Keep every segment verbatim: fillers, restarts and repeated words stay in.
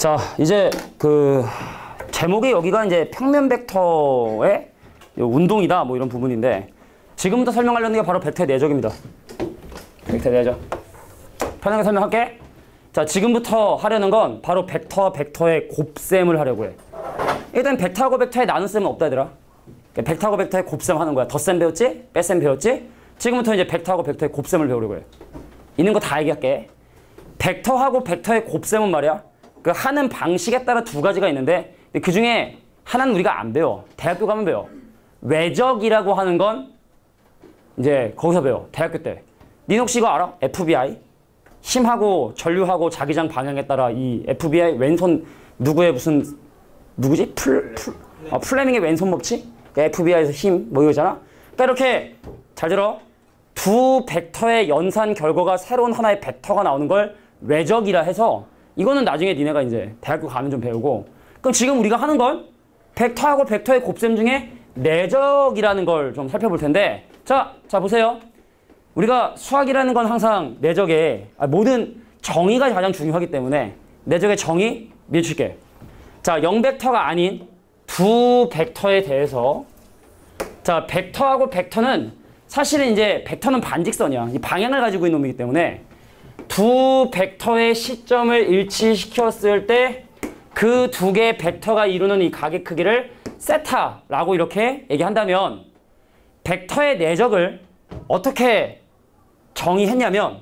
자, 이제 그 제목이 여기가 이제 평면 벡터의 운동이다 뭐 이런 부분인데 지금부터 설명하려는 게 바로 벡터의 내적입니다. 벡터의 내적. 편하게 설명할게. 자, 지금부터 하려는 건 바로 벡터와 벡터의 곱셈을 하려고 해. 일단 벡터하고 벡터의 나눗셈은 없다 얘들아. 벡터하고 벡터의 곱셈 하는 거야. 덧셈 배웠지? 뺄셈 배웠지? 지금부터 이제 벡터하고 벡터의 곱셈을 배우려고 해. 있는 거 다 얘기할게. 벡터하고 벡터의 곱셈은 말이야. 그 하는 방식에 따라 두 가지가 있는데 그 중에 하나는 우리가 안 배워. 대학교 가면 배워. 외적이라고 하는 건 이제 거기서 배워. 대학교 때. 닌 혹시 이거 알아? 에프비아이? 힘하고 전류하고 자기장 방향에 따라 이 에프비아이 왼손 누구의 무슨 누구지? 풀, 풀, 어, 플레밍의 왼손 법칙? 그러니까 에프비아이에서 힘 뭐 이거잖아. 그러니까 이렇게 잘 들어. 두 벡터의 연산 결과가 새로운 하나의 벡터가 나오는 걸 외적이라 해서 이거는 나중에 니네가 이제 대학교 가면 좀 배우고 그럼 지금 우리가 하는 건 벡터하고 벡터의 곱셈 중에 내적이라는 걸 좀 살펴볼 텐데 자, 자 보세요. 우리가 수학이라는 건 항상 내적에 아, 모든 정의가 가장 중요하기 때문에 내적의 정의 밀칠게. 자, 영 벡터가 아닌 두 벡터에 대해서 자, 벡터하고 벡터는 사실은 이제 벡터는 반직선이야. 이 방향을 가지고 있는 놈이기 때문에 두 벡터의 시점을 일치시켰을 때 그 두 개의 벡터가 이루는 이 각의 크기를 세타라고 이렇게 얘기한다면 벡터의 내적을 어떻게 정의했냐면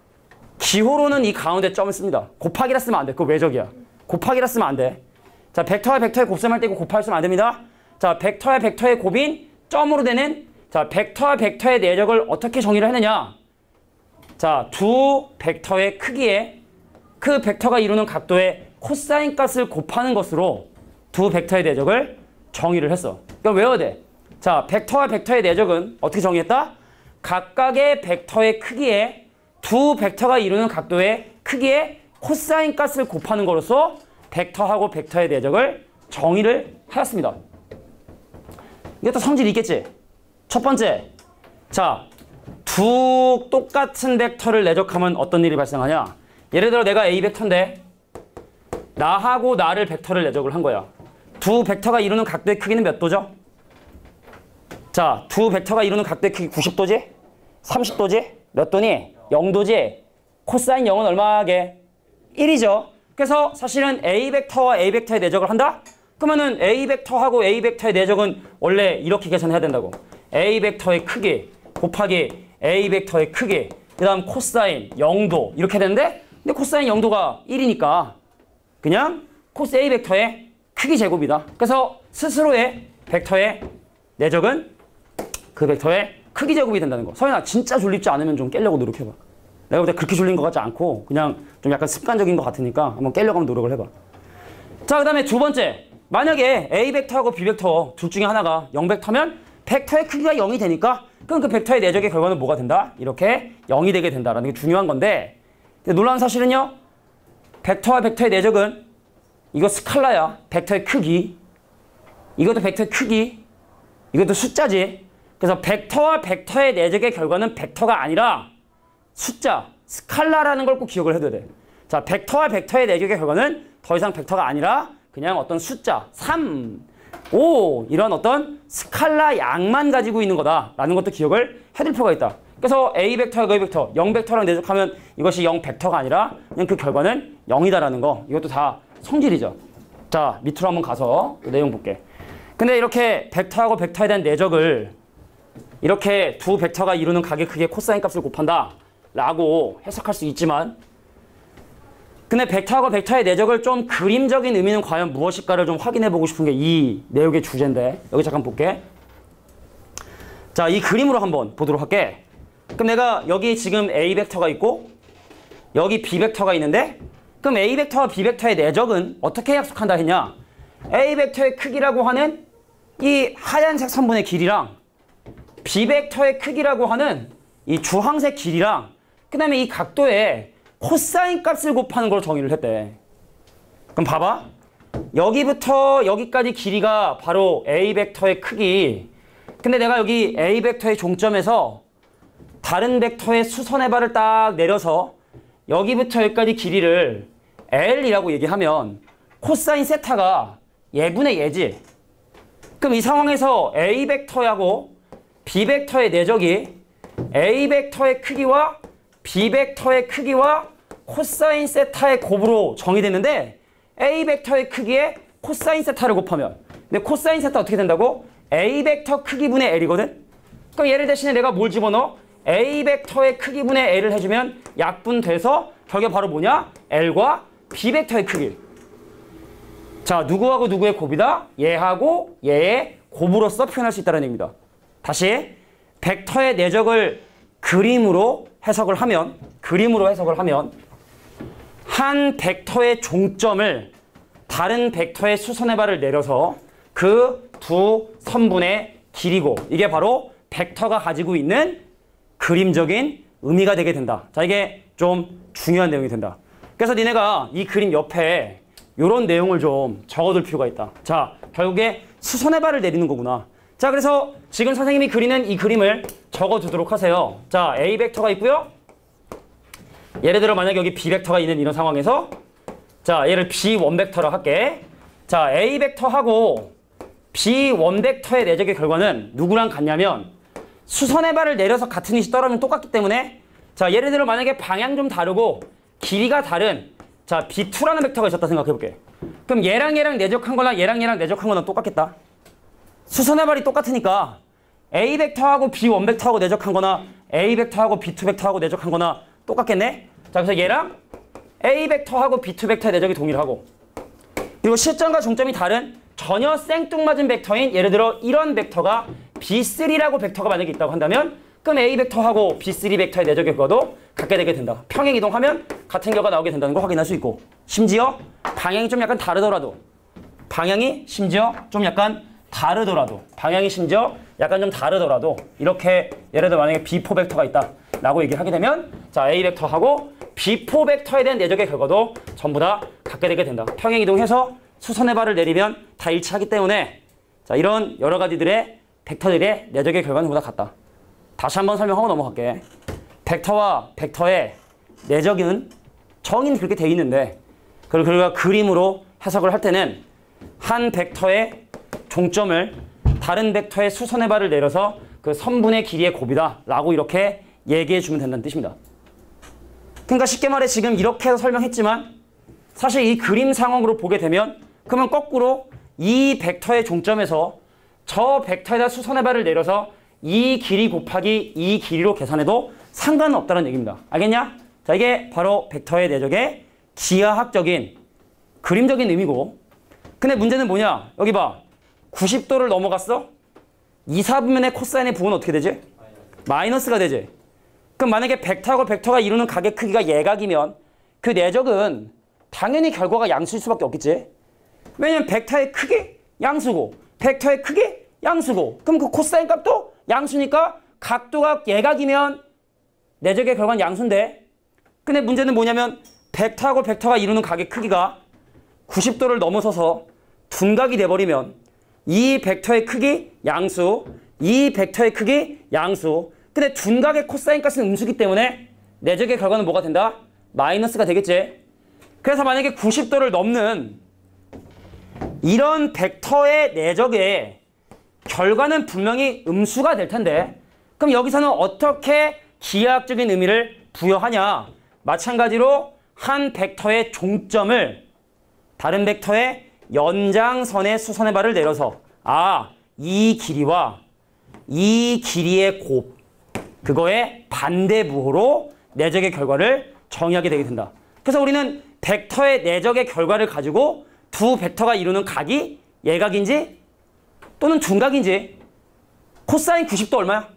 기호로는 이 가운데 점을 씁니다. 곱하기라 쓰면 안 돼. 그거 외적이야. 곱하기라 쓰면 안 돼. 자, 벡터와 벡터의 곱셈할 때 이거 곱하기 쓰면 안 됩니다. 자, 벡터와 벡터의 곱인 점으로 되는 자, 벡터와 벡터의 내적을 어떻게 정의를 했느냐? 자, 두 벡터의 크기에 그 벡터가 이루는 각도의 코사인 값을 곱하는 것으로 두 벡터의 내적을 정의를 했어. 그러니까 외워야 돼. 자, 벡터와 벡터의 내적은 어떻게 정의했다? 각각의 벡터의 크기에 두 벡터가 이루는 각도의 크기에 코사인 값을 곱하는 것으로서 벡터하고 벡터의 내적을 정의를 하였습니다. 이것도 성질이 있겠지? 첫 번째, 자, 두 똑같은 벡터를 내적하면 어떤 일이 발생하냐? 예를 들어 내가 A 벡터인데 나하고 나를 벡터를 내적을 한 거야. 두 벡터가 이루는 각도의 크기는 몇 도죠? 자, 두 벡터가 이루는 각도의 크기 구십 도지? 삼십 도지? 몇 도니? 영 도지? 코사인 영은 얼마게? 일이죠. 그래서 사실은 A 벡터와 A 벡터의 내적을 한다? 그러면은 A 벡터하고 A 벡터의 내적은 원래 이렇게 계산해야 된다고. A 벡터의 크기 곱하기 A 벡터의 크기 그 다음 코사인 영 도 이렇게 되는데 근데 코사인 영 도가 일이니까 그냥 코스 A 벡터의 크기 제곱이다. 그래서 스스로의 벡터의 내적은 그 벡터의 크기 제곱이 된다는 거. 서연아 진짜 졸립지 않으면 좀 깨려고 노력해봐. 내가 볼 때 그렇게 졸린 것 같지 않고 그냥 좀 약간 습관적인 것 같으니까 한번 깨려고 한번 노력을 해봐. 자, 그 다음에 두 번째. 만약에 A 벡터하고 B 벡터 둘 중에 하나가 영 벡터면 벡터의 크기가 영이 되니까 그럼 그 벡터의 내적의 결과는 뭐가 된다? 이렇게 영이 되게 된다라는 게 중요한 건데 놀라운 사실은요. 벡터와 벡터의 내적은 이거 스칼라야. 벡터의 크기. 이것도 벡터의 크기. 이것도 숫자지. 그래서 벡터와 벡터의 내적의 결과는 벡터가 아니라 숫자, 스칼라라는 걸 꼭 기억을 해둬야 돼. 자, 벡터와 벡터의 내적의 결과는 더 이상 벡터가 아니라 그냥 어떤 숫자, 삼, 오 이런 어떤 스칼라 양만 가지고 있는 거다라는 것도 기억을 해둘 필요가 있다. 그래서 A 벡터와 A 벡터, 영 벡터랑 내적하면 이것이 영 벡터가 아니라 그냥 그 결과는 영이다라는 거. 이것도 다 성질이죠. 자, 밑으로 한번 가서 내용 볼게. 근데 이렇게 벡터하고 벡터에 대한 내적을 이렇게 두 벡터가 이루는 각의 크기의 코사인 값을 곱한다 라고 해석할 수 있지만 근데 벡터하고 벡터의 내적을 좀 그림적인 의미는 과연 무엇일까를 좀 확인해 보고 싶은 게 이 내용의 주제인데 여기 잠깐 볼게. 자, 이 그림으로 한번 보도록 할게. 그럼 내가 여기 지금 A 벡터가 있고 여기 B 벡터가 있는데 그럼 A 벡터와 B 벡터의 내적은 어떻게 약속한다 했냐? A 벡터의 크기라고 하는 이 하얀색 선분의 길이랑 B 벡터의 크기라고 하는 이 주황색 길이랑 그 다음에 이 각도에 코사인 값을 곱하는 걸로 정의를 했대. 그럼 봐봐. 여기부터 여기까지 길이가 바로 A 벡터의 크기. 근데 내가 여기 A 벡터의 종점에서 다른 벡터의 수선의 발을 딱 내려서 여기부터 여기까지 길이를 L이라고 얘기하면 코사인 세타가 예분의 예지. 그럼 이 상황에서 A 벡터하고 B 벡터의 내적이 A 벡터의 크기와 B 벡터의 크기와 코사인 세타의 곱으로 정의됐는데 A 벡터의 크기에 코사인 세타를 곱하면, 근데 코사인 세타 어떻게 된다고? A 벡터 크기분의 L이거든? 그럼 얘를 대신에 내가 뭘 집어넣어? A 벡터의 크기분의 L을 해주면 약분돼서 결국 바로 뭐냐? L과 B 벡터의 크기. 자, 누구하고 누구의 곱이다? 얘하고 얘의 곱으로서 표현할 수 있다는 얘기입니다. 다시 벡터의 내적을 그림으로 해석을 하면 그림으로 해석을 하면 한 벡터의 종점을 다른 벡터의 수선의 발을 내려서 그 두 선분의 길이고, 이게 바로 벡터가 가지고 있는 그림적인 의미가 되게 된다. 자, 이게 좀 중요한 내용이 된다. 그래서 니네가 이 그림 옆에 이런 내용을 좀 적어둘 필요가 있다. 자, 결국에 수선의 발을 내리는 거구나. 자, 그래서 지금 선생님이 그리는 이 그림을 적어두도록 하세요. 자, A 벡터가 있고요. 예를 들어 만약에 여기 B 벡터가 있는 이런 상황에서, 자, 얘를 비 원 벡터로 할게. 자, A 벡터하고 비 원 벡터의 내적의 결과는 누구랑 같냐면 수선의 발을 내려서 같은 위치 떨어지면 똑같기 때문에, 자, 예를 들어 만약에 방향 좀 다르고 길이가 다른, 자, 비 투라는 벡터가 있었다 생각해볼게. 그럼 얘랑 얘랑 내적한 거나 얘랑 얘랑 내적한 거는 똑같겠다. 수선의 발이 똑같으니까 A 벡터하고 비 원 벡터하고 내적한 거나 A 벡터하고 비 투 벡터하고 내적한 거나 똑같겠네? 자, 그래서 얘랑 A 벡터하고 비 투 벡터의 내적이 동일하고, 그리고 시점과 종점이 다른 전혀 생뚱맞은 벡터인, 예를 들어 이런 벡터가 비 쓰리라고 벡터가 만약에 있다고 한다면 그럼 A 벡터하고 비 쓰리 벡터의 내적의 결과도 같게 되게 된다. 평행 이동하면 같은 결과가 나오게 된다는 걸 확인할 수 있고, 심지어 방향이 좀 약간 다르더라도 방향이 심지어 좀 약간 다르더라도 방향이 심지어 약간 좀 다르더라도 이렇게 예를 들어 만약에 비 포 벡터가 있다 라고 얘기를 하게 되면, 자, A 벡터하고 비 포 벡터에 대한 내적의 결과도 전부 다 같게 되게 된다. 평행 이동해서 수선의 발을 내리면 다 일치하기 때문에, 자, 이런 여러 가지들의 벡터들의 내적의 결과는 전부 다 같다. 다시 한번 설명하고 넘어갈게. 벡터와 벡터의 내적은 정의는 그렇게 돼 있는데 그걸 우리가 그림으로 해석을 할 때는 한 벡터의 종점을 다른 벡터의 수선의 발을 내려서 그 선분의 길이의 곱이다 라고 이렇게 얘기해 주면 된다는 뜻입니다. 그러니까 쉽게 말해 지금 이렇게 해서 설명했지만 사실 이 그림 상황으로 보게 되면, 그러면 거꾸로 이 벡터의 종점에서 저 벡터에다 수선의 발을 내려서 이 길이 곱하기 이 길이로 계산해도 상관은 없다는 얘기입니다. 알겠냐? 자, 이게 바로 벡터의 내적의 기하학적인 그림적인 의미고, 근데 문제는 뭐냐? 여기 봐. 구십 도를 넘어갔어? 이, 사분면의 코사인의 부호는 어떻게 되지? 마이너스가 되지. 그럼 만약에 벡터하고 벡터가 이루는 각의 크기가 예각이면 그 내적은 당연히 결과가 양수일 수밖에 없겠지. 왜냐면 벡터의 크기 양수고 벡터의 크기 양수고, 그럼 그 코사인 값도 양수니까 각도가 예각이면 내적의 결과는 양수인데, 근데 문제는 뭐냐면 벡터하고 벡터가 이루는 각의 크기가 구십 도를 넘어서서 둔각이 돼버리면 이 벡터의 크기 양수, 이 벡터의 크기 양수, 근데 둔각의 코사인 값은 음수기 때문에 내적의 결과는 뭐가 된다? 마이너스가 되겠지. 그래서 만약에 구십 도를 넘는 이런 벡터의 내적의 결과는 분명히 음수가 될 텐데, 그럼 여기서는 어떻게 기하학적인 의미를 부여하냐? 마찬가지로 한 벡터의 종점을 다른 벡터의 연장선의 수선의 발을 내려서, 아, 이 길이와 이 길이의 곱, 그거의 반대부호로 내적의 결과를 정의하게 되게 된다. 그래서 우리는 벡터의 내적의 결과를 가지고 두 벡터가 이루는 각이 예각인지 또는 둔각인지, 코사인 구십 도 얼마야?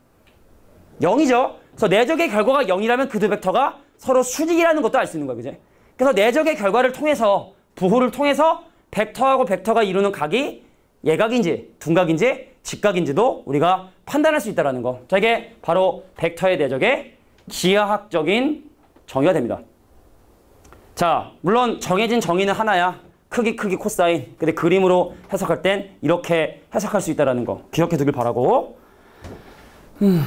영이죠. 그래서 내적의 결과가 영이라면 그 두 벡터가 서로 수직이라는 것도 알 수 있는 거야, 그지? 그래서 내적의 결과를 통해서, 부호를 통해서 벡터하고 벡터가 이루는 각이 예각인지 둔각인지 직각인지도 우리가 판단할 수 있다는 거. 자, 이게 바로 벡터의 내적의 기하학적인 정의가 됩니다. 자, 물론 정해진 정의는 하나야. 크기, 크기, 코사인. 근데 그림으로 해석할 땐 이렇게 해석할 수 있다는 거 기억해 두길 바라고. 음.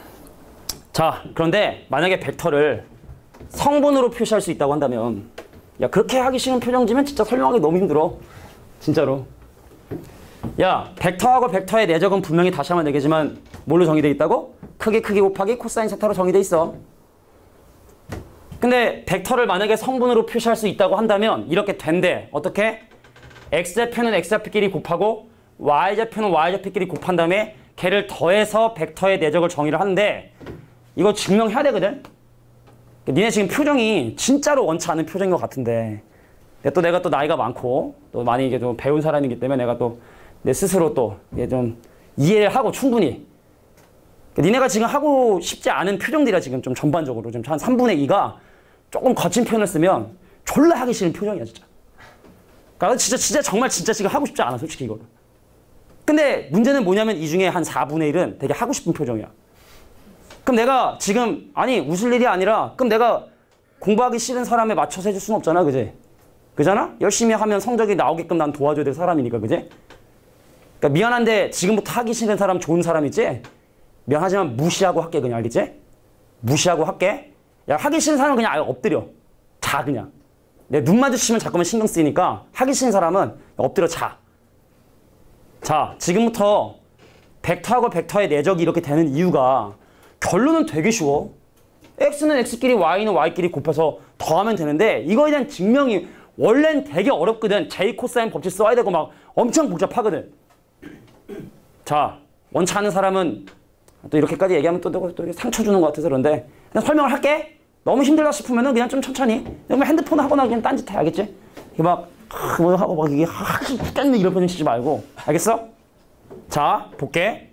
자, 그런데 만약에 벡터를 성분으로 표시할 수 있다고 한다면, 야, 그렇게 하기 싫은 표정지면 진짜 설명하기 너무 힘들어. 진짜로. 야, 벡터하고 벡터의 내적은 분명히 다시 한번 얘기하지만 뭘로 정의되어 있다고? 크기 크기 곱하기 코사인 세타로 정의되어 있어. 근데 벡터를 만약에 성분으로 표시할 수 있다고 한다면 이렇게 된대. 어떻게? x좌표는 x좌표끼리 곱하고 y좌표는 y좌표끼리 곱한 다음에 걔를 더해서 벡터의 내적을 정의를 하는데 이거 증명해야 되거든? 니네 지금 표정이 진짜로 원치 않은 표정인 것 같은데 근데 또 내가 또 나이가 많고 또 많이 이게 좀 배운 사람이기 때문에 내가 또 내 스스로 또 이게 좀 이해를 하고 충분히 니네가 지금 하고 싶지 않은 표정들이라 지금 좀 전반적으로 좀 한 삼분의 이가 조금 거친 표현을 쓰면 졸라 하기 싫은 표정이야 진짜. 그러니까 진짜 진짜 정말 진짜 지금 하고 싶지 않아 솔직히 이거를. 근데 문제는 뭐냐면 이 중에 한 사분의 일은 되게 하고 싶은 표정이야. 그럼 내가 지금 아니 웃을 일이 아니라 그럼 내가 공부하기 싫은 사람에 맞춰서 해줄 수는 없잖아 그지? 그잖아? 열심히 하면 성적이 나오게끔 난 도와줘야 될 사람이니까 그지? 그러니까 미안한데 지금부터 하기 싫은 사람 좋은 사람 있지? 미안하지만 무시하고 할게 그냥 알겠지? 무시하고 할게. 야 하기 싫은 사람은 그냥 아예 엎드려. 자 그냥. 내 눈 마주치면 자꾸만 신경 쓰이니까 하기 싫은 사람은 엎드려 자. 자 지금부터 벡터하고 벡터의 내적이 이렇게 되는 이유가 결론은 되게 쉬워. x는 x끼리 y는 y끼리 곱해서 더하면 되는데 이거에 대한 증명이 원래는 되게 어렵거든. 제이 코사인 법칙 써야 되고 막 엄청 복잡하거든. 자 원치 않은 사람은 또 이렇게까지 얘기하면 또, 또, 또 상처 주는 것 같아서 그런데 그냥 설명을 할게. 너무 힘들다 싶으면은 그냥 좀 천천히. 그냥 핸드폰 하거나 그냥 딴짓 해 알겠지? 이게 막 뭐 하고 막 이게 하기 죽겠네 이런 표정 치지 말고 알겠어? 자 볼게.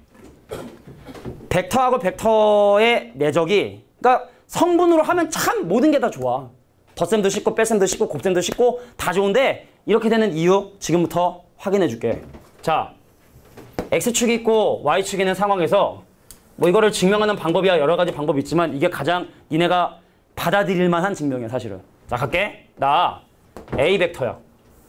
벡터하고 벡터의 내적이 그러니까 성분으로 하면 참 모든 게 다 좋아. 덧셈도 쉽고 뺄셈도 쉽고 곱셈도 쉽고 다 좋은데 이렇게 되는 이유 지금부터 확인해 줄게. 자 x축이 있고 y축이 있는 상황에서 뭐 이거를 증명하는 방법이야 여러 가지 방법이 있지만 이게 가장 니네가 받아들일 만한 증명이야 사실은. 자 갈게. 나 A 벡터야.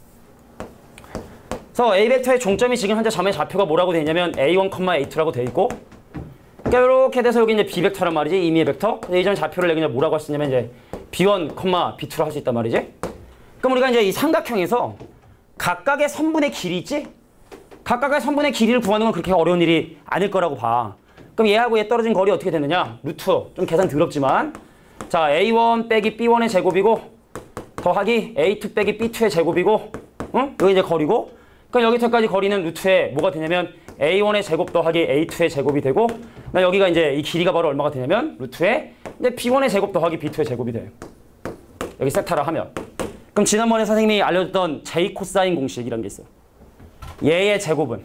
그래서 A 벡터의 종점이 지금 현재 점의 좌표가 뭐라고 되어 있냐면 에이 원, 에이 투라고 되어 있고 그러니까 이렇게 돼서 여기 이제 B 벡터란 말이지 임의의 벡터. 이 점의 좌표를 내가 뭐라고 할 수 있냐면 이제 비 원, 비 투로 할 수 있단 말이지. 그럼 우리가 이제 이 삼각형에서 각각의 선분의 길이 있지? 각각의 선분의 길이를 구하는 건 그렇게 어려운 일이 아닐 거라고 봐. 그럼 얘하고 얘 떨어진 거리 어떻게 되느냐? 루트. 좀 계산 더럽지만. 자, 에이 원 빼기 비 원의 제곱이고 더하기 에이 투 빼기 비 투의 제곱이고 응? 여기 이제 거리고 그럼 여기서까지 거리는 루트에 뭐가 되냐면 에이 원의 제곱 더하기 에이 투의 제곱이 되고 그럼 여기가 이제 이 길이가 바로 얼마가 되냐면 루트에 이제 비 원의 제곱 더하기 비 투의 제곱이 돼요. 여기 세타를 하면. 그럼 지난번에 선생님이 알려줬던 제이 코사인 공식이라는 게 있어. 얘의 제곱은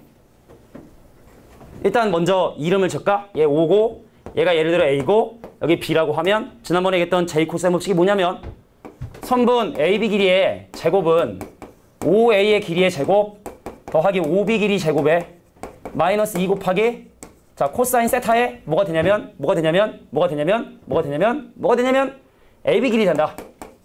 일단 먼저 이름을 적까? 얘 오고 얘가 예를 들어 A고 여기 B라고 하면 지난번에 얘기했던 제이 코사인 법칙이 뭐냐면 선분 에이비 길이의 제곱은 오 에이의 길이의 제곱 더하기 오 비 길이 제곱에 마이너스 이 곱하기 자 코사인 세타에 뭐가 되냐면 뭐가 되냐면 뭐가 되냐면 뭐가 되냐면 뭐가 되냐면 에이비 길이 된다.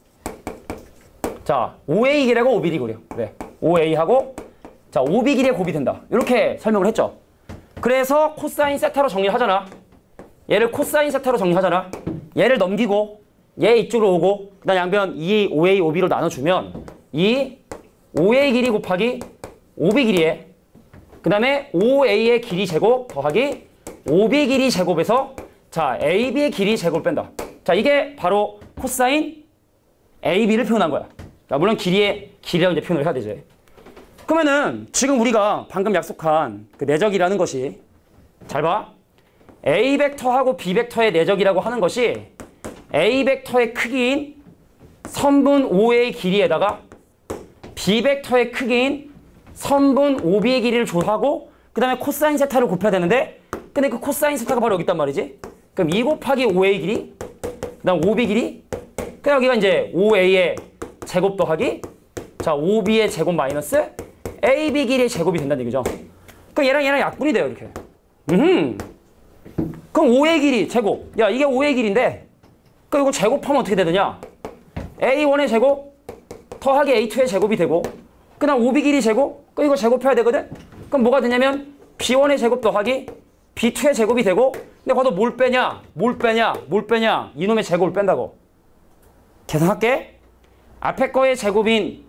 자 오 에이 길이하고 오 비 길이 그래. 그래. 오 에이하고 자 오 비 길이의 곱이 된다. 이렇게 설명을 했죠. 그래서 코사인 세타로 정리를 하잖아. 얘를 코사인 세타로 정리하잖아. 얘를 넘기고 얘 이쪽으로 오고 그 다음 양변 이 오 에이 오 비로 나눠주면 이 오 에이 길이 곱하기 오 비 길이에 그 다음에 오 에이의 길이 제곱 더하기 오 비 길이 제곱에서 자 에이비의 길이 제곱을 뺀다. 자 이게 바로 코사인 에이비를 표현한 거야. 자, 물론 길이의 길이라고 이제 표현을 해야 되지. 그러면은 지금 우리가 방금 약속한 그 내적이라는 것이 잘 봐. A 벡터하고 B 벡터의 내적이라고 하는 것이 A 벡터의 크기인 선분 오 에이 길이에다가 B 벡터의 크기인 선분 오 비의 길이를 조하고 그 다음에 코사인 세타를 곱해야 되는데 근데 그 코사인 세타가 바로 여기 있단 말이지. 그럼 이 곱하기 오 에이 길이 그 다음 오 비 길이 그 여기가 이제 오 에이의 제곱 더하기 자 오 비의 제곱 마이너스 에이 비 길이의 제곱이 된다는 얘기죠. 그럼 얘랑 얘랑 약분이 돼요 이렇게. 음. 그럼 오 에이 길이 제곱. 야 이게 오 에이 길인데 그럼 이거 제곱하면 어떻게 되느냐? 에이 원의 제곱 더하기 에이 투의 제곱이 되고 그 다음 오 비 길이 제곱 그럼 이거 제곱해야 되거든? 그럼 뭐가 되냐면 비 원의 제곱 더하기 비 투의 제곱이 되고 근데 거기서 뭘 빼냐? 뭘 빼냐? 뭘 빼냐? 이놈의 제곱을 뺀다고. 계산할게. 앞에 거의 제곱인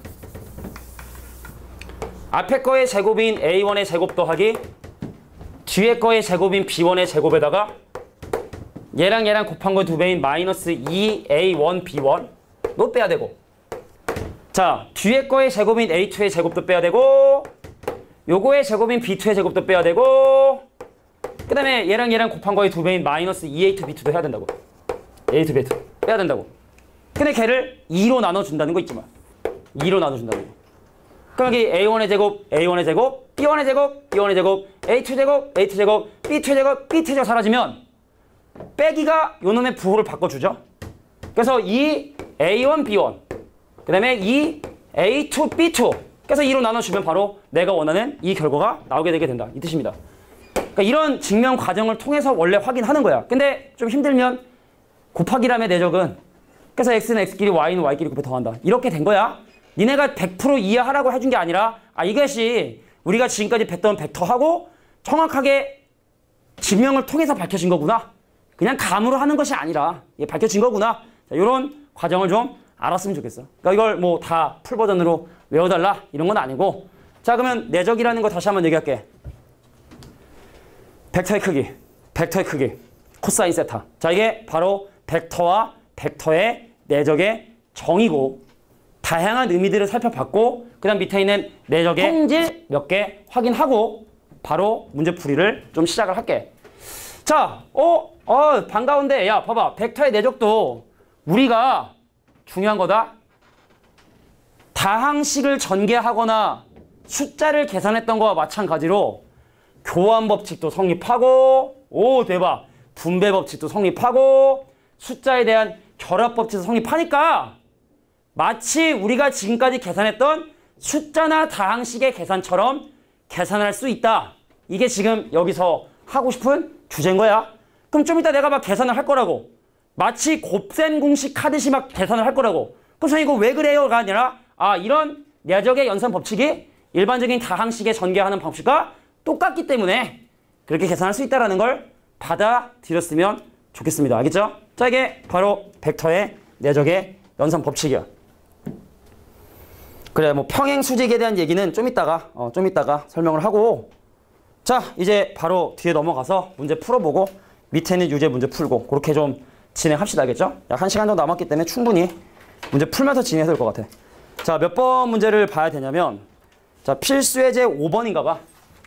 앞에 거의 제곱인 에이 원의 제곱 더하기 뒤에 거의 제곱인 비 원의 제곱에다가 얘랑 얘랑 곱한 거 두 배인 마이너스 이 에이 원 비 원도 빼야 되고, 자 뒤에 거의 제곱인 에이 투의 제곱도 빼야 되고, 요거의 제곱인 비 투의 제곱도 빼야 되고, 그 다음에 얘랑 얘랑 곱한 거의 두 배인 마이너스 이 에이 투 비 투도 해야 된다고. 에이 투 비 투 빼야 된다고. 근데 걔를 이로 나눠준다는 거 있지 마. 이로 나눠준다는 거. 그럼 여기 에이 원의 제곱, 에이 원의 제곱, 비 원의 제곱, 비 원의 제곱, 에이 투 제곱, 에이 투 제곱, 비 투 제곱, 비 투 제곱 사라지면 빼기가 요놈의 부호를 바꿔주죠. 그래서 이 에이 원 비 원, 그 다음에 이 에이 투 비 투, 그래서 이로 나눠주면 바로 내가 원하는 이 결과가 나오게 되게 된다. 이 뜻입니다. 그러니까 이런 증명 과정을 통해서 원래 확인하는 거야. 근데 좀 힘들면 곱하기라며 내적은, 그래서 x는 x끼리 y는 y끼리 곱해 더한다. 이렇게 된 거야. 니네가 백 퍼센트 이해하라고 해준 게 아니라, 아 이것이 우리가 지금까지 뵀던 벡터하고 정확하게 증명을 통해서 밝혀진 거구나. 그냥 감으로 하는 것이 아니라 이게 밝혀진 거구나. 자, 이런 과정을 좀 알았으면 좋겠어. 그러니까 이걸 뭐 다 풀버전으로 외워달라 이런 건 아니고. 자 그러면 내적이라는 거 다시 한번 얘기할게. 벡터의 크기, 벡터의 크기, 코사인 세타. 자 이게 바로 벡터와 벡터의 내적의 정의고, 다양한 의미들을 살펴봤고, 그 다음 밑에 있는 내적의 성질 몇 개 확인하고 바로 문제풀이를 좀 시작을 할게. 자, 어, 어 반가운데 야 봐봐, 벡터의 내적도 우리가 중요한 거다. 다항식을 전개하거나 숫자를 계산했던 거와 마찬가지로 교환 법칙도 성립하고, 오 대박, 분배 법칙도 성립하고, 숫자에 대한 결합 법칙도 성립하니까 마치 우리가 지금까지 계산했던 숫자나 다항식의 계산처럼 계산할 수 있다. 이게 지금 여기서 하고 싶은 주제인 거야. 그럼 좀 이따 내가 막 계산을 할 거라고. 마치 곱셈 공식 하듯이 막 계산을 할 거라고. 그럼 선생님 이거 왜 그래요가 아니라, 아 이런 내적의 연산 법칙이 일반적인 다항식에 전개하는 방식과 똑같기 때문에 그렇게 계산할 수 있다는 걸 받아들였으면 좋겠습니다. 알겠죠? 자 이게 바로 벡터의 내적의 연산 법칙이야. 그래 뭐 평행 수직에 대한 얘기는 좀 이따가 어, 좀 이따가 설명을 하고, 자 이제 바로 뒤에 넘어가서 문제 풀어보고 밑에는 유제 문제 풀고 그렇게 좀 진행합시다. 알겠죠? 약 한 시간 정도 남았기 때문에 충분히 문제 풀면서 진행해야 될 것 같아. 자 몇 번 문제를 봐야 되냐면, 자 필수예제 오 번인가 봐.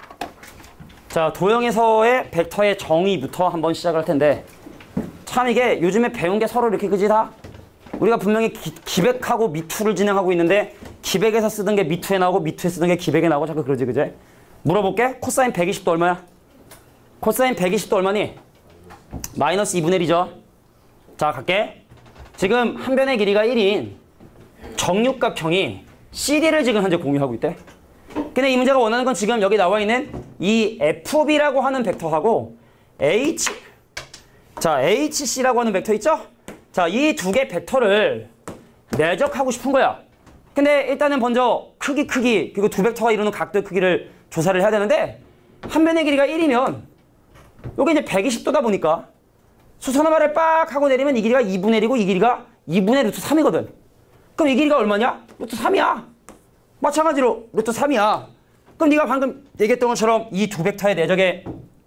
자 도형에서의 벡터의 정의부터 한번 시작할 텐데, 참 이게 요즘에 배운 게 서로 이렇게 그지 다? 우리가 분명히 기, 기백하고 미투를 진행하고 있는데 기백에서 쓰던 게 미투에 나오고 미투에 쓰던 게 기백에 나오고 자꾸 그러지 그제? 물어볼게. 코사인 백이십도 얼마야? 코사인 백이십도 얼마니? 마이너스 이분의 일이죠. 자 갈게. 지금 한 변의 길이가 일인 정육각형이 씨디를 지금 현재 공유하고 있대. 근데 이 문제가 원하는 건 지금 여기 나와 있는 이 에프비라고 하는 벡터하고 H, 자 에이치씨라고 하는 벡터 있죠? 자 이 두 개 벡터를 내적하고 싶은 거야. 근데 일단은 먼저 크기 크기 그리고 두 벡터가 이루는 각도의 크기를 조사를 해야 되는데, 한 변의 길이가 일이면 여기 이제 백이십 도다 보니까 수선 하나를 빡 하고 내리면 이 길이가 이분의 일이고 이 길이가 이분의 루트 삼이거든. 그럼 이 길이가 얼마냐? 루트 삼이야. 마찬가지로 루트 삼이야. 그럼 네가 방금 얘기했던 것처럼 이 두 벡터의 내적의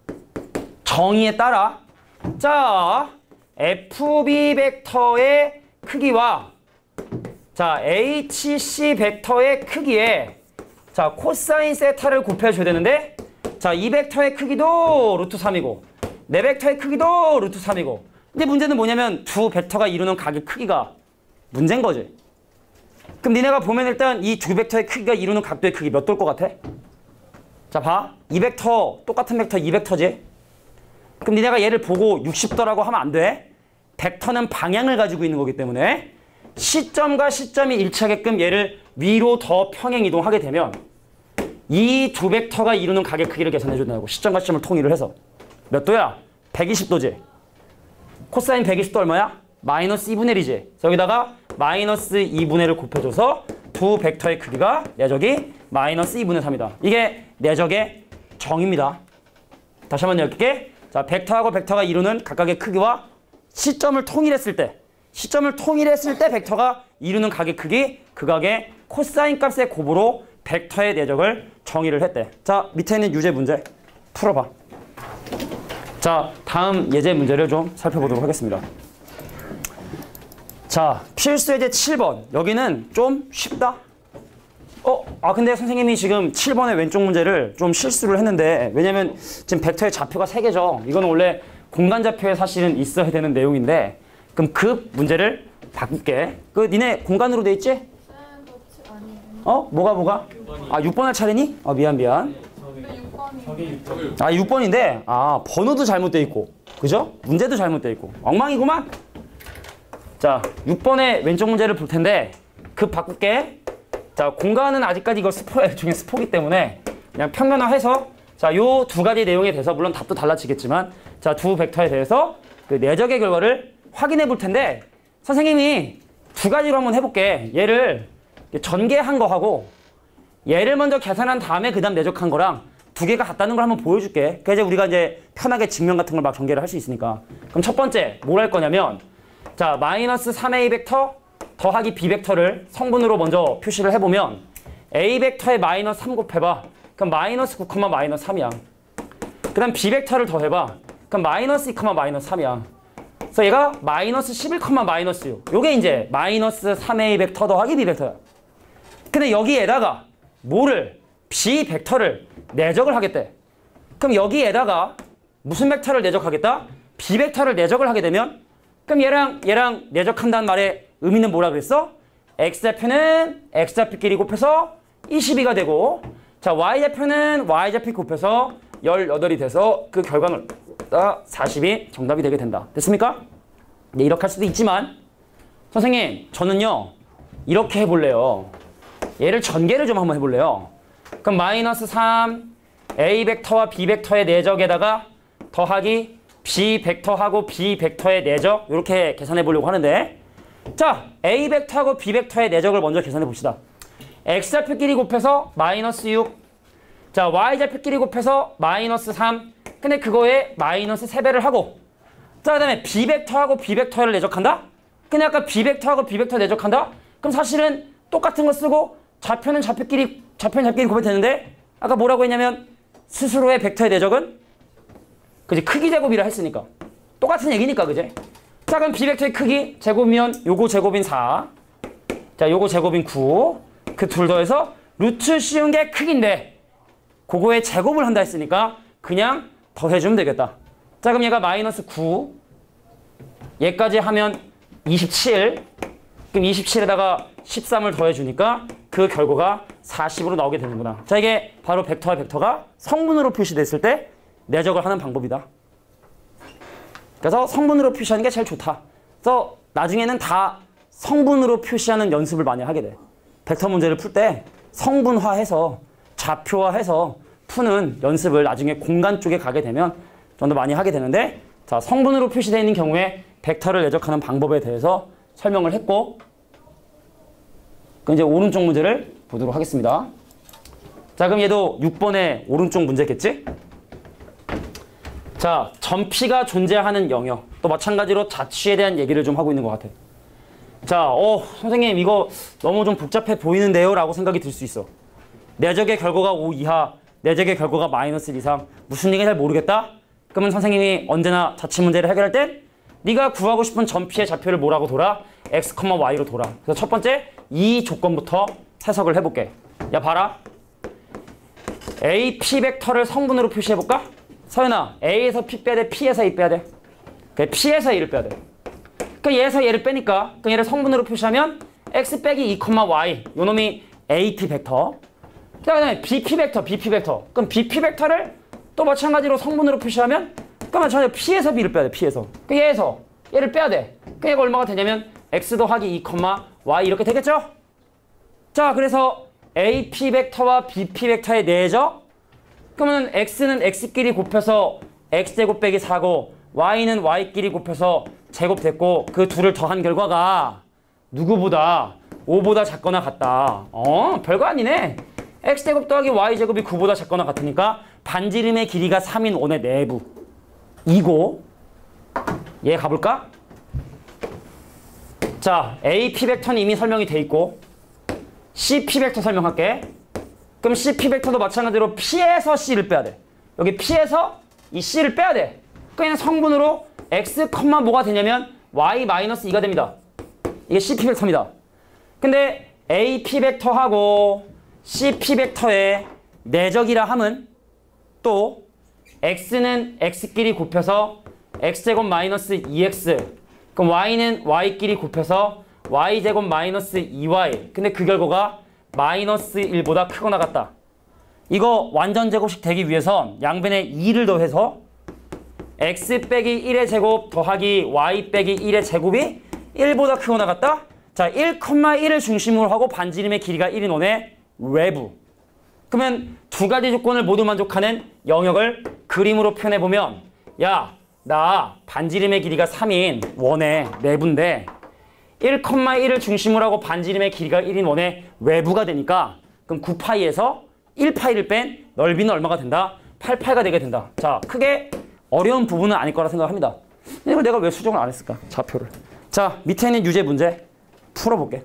정의에 따라, 자 에프비 벡터의 크기와 자 에이치씨 벡터의 크기에 자 코사인 세타를 곱해줘야 되는데, 자 이 벡터의 크기도 루트 삼이고 내 벡터의 크기도 루트 삼이고, 근데 문제는 뭐냐면 두 벡터가 이루는 각의 크기가 문제인 거지. 그럼 니네가 보면 일단 이 두 벡터의 크기가 이루는 각도의 크기 몇 도일 것 같아? 자 봐. 이 벡터 똑같은 벡터 이 벡터지. 그럼 니네가 얘를 보고 육십 도라고 하면 안 돼. 벡터는 방향을 가지고 있는 거기 때문에 시점과 시점이 일치하게끔 얘를 위로 더 평행 이동하게 되면 이 두 벡터가 이루는 각의 크기를 계산해 준다고. 시점과 시점을 통일을 해서 몇 도야? 백이십 도지. 코사인 백이십 도 얼마야? 마이너스 이분의 일이지. 여기다가 마이너스 이분의 일을 곱해줘서 두 벡터의 크기가 내적이 마이너스 이분의 삼이다. 이게 내적의 정의입니다. 다시 한번 읽을게. 자, 벡터하고 벡터가 이루는 각각의 크기와 시점을 통일했을 때, 시점을 통일했을 때 벡터가 이루는 각의 크기, 그 각의 코사인 값의 곱으로 벡터의 내적을 정의를 했대. 자, 밑에 있는 유제 문제 풀어봐. 자, 다음 예제 문제를 좀 살펴보도록 하겠습니다. 자, 필수 예제 칠 번. 여기는 좀 쉽다. 어? 아 근데 선생님이 지금 칠 번의 왼쪽 문제를 좀 실수를 했는데, 왜냐면 지금 벡터의 좌표가 세 개죠. 이건 원래 공간 좌표에 사실은 있어야 되는 내용인데, 그럼 그 문제를 바꿀게. 그 니네 공간으로 돼 있지? 어? 뭐가 뭐가? 아 육 번 할 차례니? 아 미안 미안. 아 육 번인데 아 번호도 잘못돼 있고, 그죠? 문제도 잘못돼 있고 엉망이구만. 자, 육 번의 왼쪽 문제를 볼 텐데 급 바꿀게. 자, 공간은 아직까지 이거 스포 중에 스포기 때문에 그냥 평면화해서, 자, 요 두 가지 내용에 대해서 물론 답도 달라지겠지만, 자, 두 벡터에 대해서 그 내적의 결과를 확인해 볼 텐데, 선생님이 두 가지로 한번 해볼게. 얘를 전개한 거하고 얘를 먼저 계산한 다음에 그 다음 내적한 거랑 두 개가 같다는 걸 한번 보여줄게. 그래서 이제 우리가 이제 편하게 증명 같은 걸 막 전개를 할 수 있으니까. 그럼 첫 번째 뭘 할 거냐면, 자, 마이너스 삼 에이 벡터 더하기 B 벡터를 성분으로 먼저 표시를 해보면 A 벡터에 마이너스 삼 곱해봐. 그럼 마이너스 구, 마이너스 삼이야. 그 다음 B 벡터를 더해봐. 그럼 마이너스 이, 마이너스 삼이야. 그래서 얘가 마이너스 십일, 마이너스 육. 요게 이제 마이너스 삼 에이 벡터 더하기 B 벡터야. 근데 여기에다가 뭐를? B 벡터를 내적을 하겠대. 그럼 여기에다가 무슨 벡터를 내적하겠다? B 벡터를 내적을 하게 되면, 그럼 얘랑 얘랑 내적한다는 말의 의미는 뭐라 그랬어? x좌표는 x좌표끼리 곱해서 이십이가 되고, 자, y좌표는 y좌표 곱해서 십팔이 돼서 그 결과는 사십이 정답이 되게 된다. 됐습니까? 네, 이렇게 할 수도 있지만 선생님 저는요 이렇게 해볼래요. 얘를 전개를 좀 한번 해볼래요. 그럼 마이너스 삼 A 벡터와 B 벡터의 내적에다가 더하기 B 벡터하고 B 벡터의 내적, 이렇게 계산해 보려고 하는데, 자, A 벡터하고 B 벡터의 내적을 먼저 계산해 봅시다. x좌표끼리 곱해서 마이너스 육, 자, y좌표끼리 곱해서 마이너스 삼, 근데 그거에 마이너스 세 배를 하고, 자, 그 다음에 B 벡터하고 B 벡터를 내적한다? 근데 아까 B 벡터하고 B 벡터 내적한다? 그럼 사실은 똑같은 거 쓰고 좌표는 좌표끼리, 좌표는 좌표끼리 곱해도 되는데, 아까 뭐라고 했냐면 스스로의 벡터의 내적은 그지 크기 제곱이라 했으니까 똑같은 얘기니까, 그지? 자, 그럼 B 벡터의 크기 제곱이면 요거 제곱인 사, 자, 요거 제곱인 구, 그 둘 더해서 루트 씌운 게 크기인데 그거에 제곱을 한다 했으니까 그냥 더해주면 되겠다. 자, 그럼 얘가 마이너스 구, 얘까지 하면 이십칠, 그럼 이십칠에다가 십삼을 더해주니까 그 결과가 사십으로 나오게 되는구나. 자, 이게 바로 벡터와 벡터가 성분으로 표시됐을 때 내적을 하는 방법이다. 그래서 성분으로 표시하는 게 제일 좋다. 그래서 나중에는 다 성분으로 표시하는 연습을 많이 하게 돼. 벡터 문제를 풀 때 성분화해서 좌표화해서 푸는 연습을 나중에 공간 쪽에 가게 되면 좀 더 많이 하게 되는데, 자, 성분으로 표시되어 있는 경우에 벡터를 내적하는 방법에 대해서 설명을 했고, 그럼 이제 오른쪽 문제를 보도록 하겠습니다. 자, 그럼 얘도 육 번의 오른쪽 문제겠지? 자, 점피가 존재하는 영역. 또 마찬가지로 자취에 대한 얘기를 좀 하고 있는 것 같아. 자, 어, 선생님 이거 너무 좀 복잡해 보이는데요? 라고 생각이 들 수 있어. 내적의 결과가 오 이하, 내적의 결과가 마이너스 일 이상, 무슨 얘기인지 잘 모르겠다? 그러면 선생님이 언제나 자취 문제를 해결할 땐 네가 구하고 싶은 점피의 좌표를 뭐라고 돌아? x, y로 돌아. 그래서 첫 번째 이 조건부터 해석을 해볼게. 야, 봐라. A, P 벡터를 성분으로 표시해볼까? 서연아, A에서 P 빼야 돼? P에서 A 빼야 돼? 그래, P에서 A를 빼야 돼. 그러니까 얘에서 얘를 빼니까 그럼 얘를 성분으로 표시하면 x 빼기 이, y, 요 놈이 에이 티 벡터. 자, 그 다음에 비 피 벡터, 비 피 벡터. 그럼 비 피 벡터를 또 마찬가지로 성분으로 표시하면, 그럼 마찬가지로 P에서 B를 빼야 돼, P에서. 그 얘에서 얘를 빼야 돼. 그 얘가 얼마가 되냐면 x 더하기 이, y 이렇게 되겠죠? 자, 그래서 에이 피 벡터와 비 피 벡터의 내적, 그러면 x는 x끼리 곱해서 x제곱 빼기 사고 y는 y끼리 곱해서 제곱됐고, 그 둘을 더한 결과가 누구보다 오보다 작거나 같다. 어, 별거 아니네. x제곱 더하기 y제곱이 구보다 작거나 같으니까 반지름의 길이가 삼인 원의 내부 이고, 얘 가볼까? 자, 에이피 벡터는 이미 설명이 돼 있고 씨피 벡터 설명할게. 그럼 씨피 벡터도 마찬가지로 P에서 C를 빼야 돼. 여기 P에서 이 C를 빼야 돼. 그러니까 성분으로 X, 뭐가 되냐면 Y 마이너스 이가 됩니다. 이게 씨피 벡터입니다. 근데 에이피 벡터하고 씨피 벡터의 내적이라 함은 또 X는 X끼리 곱해서 X제곱 마이너스 이 엑스, 그럼 Y는 Y끼리 곱해서 Y제곱 마이너스 이 와이. 근데 그 결과가 마이너스 일보다 크거나 같다. 이거 완전 제곱식 되기 위해선 양변에 이를 더해서 X 빼기 일의 제곱 더하기 Y 빼기 일의 제곱이 일보다 크거나 같다? 자, 일, 일을 중심으로 하고 반지름의 길이가 일인 원의 외부. 그러면 두 가지 조건을 모두 만족하는 영역을 그림으로 표현해보면, 야, 나 반지름의 길이가 삼인 원의 내부인데 일, 일을 중심으로 하고 반지름의 길이가 일인 원의 외부가 되니까 그럼 구 파이에서 일 파이를 뺀 넓이는 얼마가 된다? 팔 파이가 되게 된다. 자, 크게 어려운 부분은 아닐 거라 생각합니다. 이걸 내가 왜 수정을 안 했을까? 좌표를. 자, 밑에 있는 유제 문제 풀어볼게.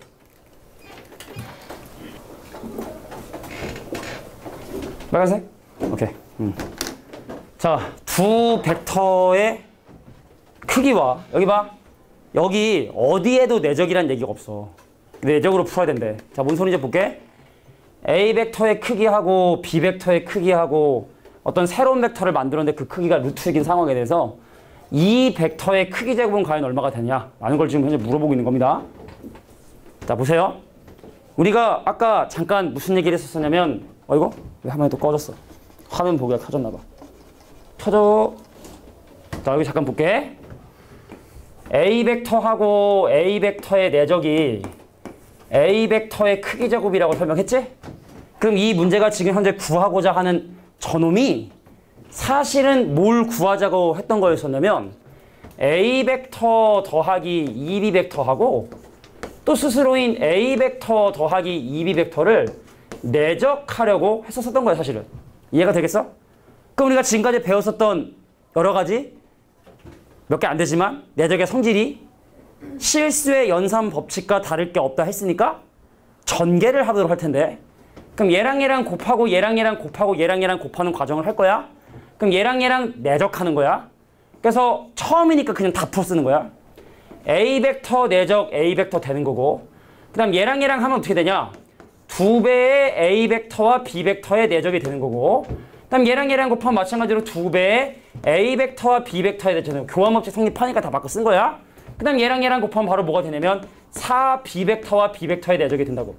빨간색? 오케이. 음. 자, 두 벡터의 크기와 여기 봐. 여기 어디에도 내적이란 얘기가 없어. 내적으로 풀어야 된대. 자, 뭔 소리인지 볼게. A 벡터의 크기하고 B 벡터의 크기하고 어떤 새로운 벡터를 만들었는데 그 크기가 루트이긴 상황에 대해서 이 벡터의 크기 제곱은 과연 얼마가 되냐? 라는 걸 지금 현재 물어보고 있는 겁니다. 자, 보세요. 우리가 아까 잠깐 무슨 얘기를 했었냐면, 어이구, 왜 화면이 또 꺼졌어? 화면 보기가 켜졌나 봐. 켜져. 자, 여기 잠깐 볼게. A 벡터하고 A 벡터의 내적이 A 벡터의 크기 제곱이라고 설명했지? 그럼 이 문제가 지금 현재 구하고자 하는 저놈이 사실은 뭘 구하자고 했던 거였었냐면 A 벡터 더하기 이 비 벡터하고 또 스스로인 A 벡터 더하기 이 비 벡터를 내적하려고 했었던 거야, 사실은. 이해가 되겠어? 그럼 우리가 지금까지 배웠었던 여러 가지 몇 개 안 되지만 내적의 성질이 실수의 연산 법칙과 다를 게 없다 했으니까 전개를 하도록 할 텐데, 그럼 얘랑 얘랑 곱하고 얘랑 얘랑 곱하고 얘랑 얘랑 곱하는 과정을 할 거야. 그럼 얘랑 얘랑 내적하는 거야. 그래서 처음이니까 그냥 다 풀어 쓰는 거야. A 벡터 내적 A 벡터 되는 거고, 그 다음 얘랑 얘랑 하면 어떻게 되냐? 두 배의 A 벡터와 B 벡터의 내적이 되는 거고, 그 다음 얘랑 얘랑 곱하면 마찬가지로 두 배의 A 벡터와 B 벡터의 내적이 교환법칙 성립하니까 다 바꿔 쓴 거야. 그 다음 얘랑 얘랑 곱하면 바로 뭐가 되냐면 사 비 벡터와 B 벡터의 내적이 된다고.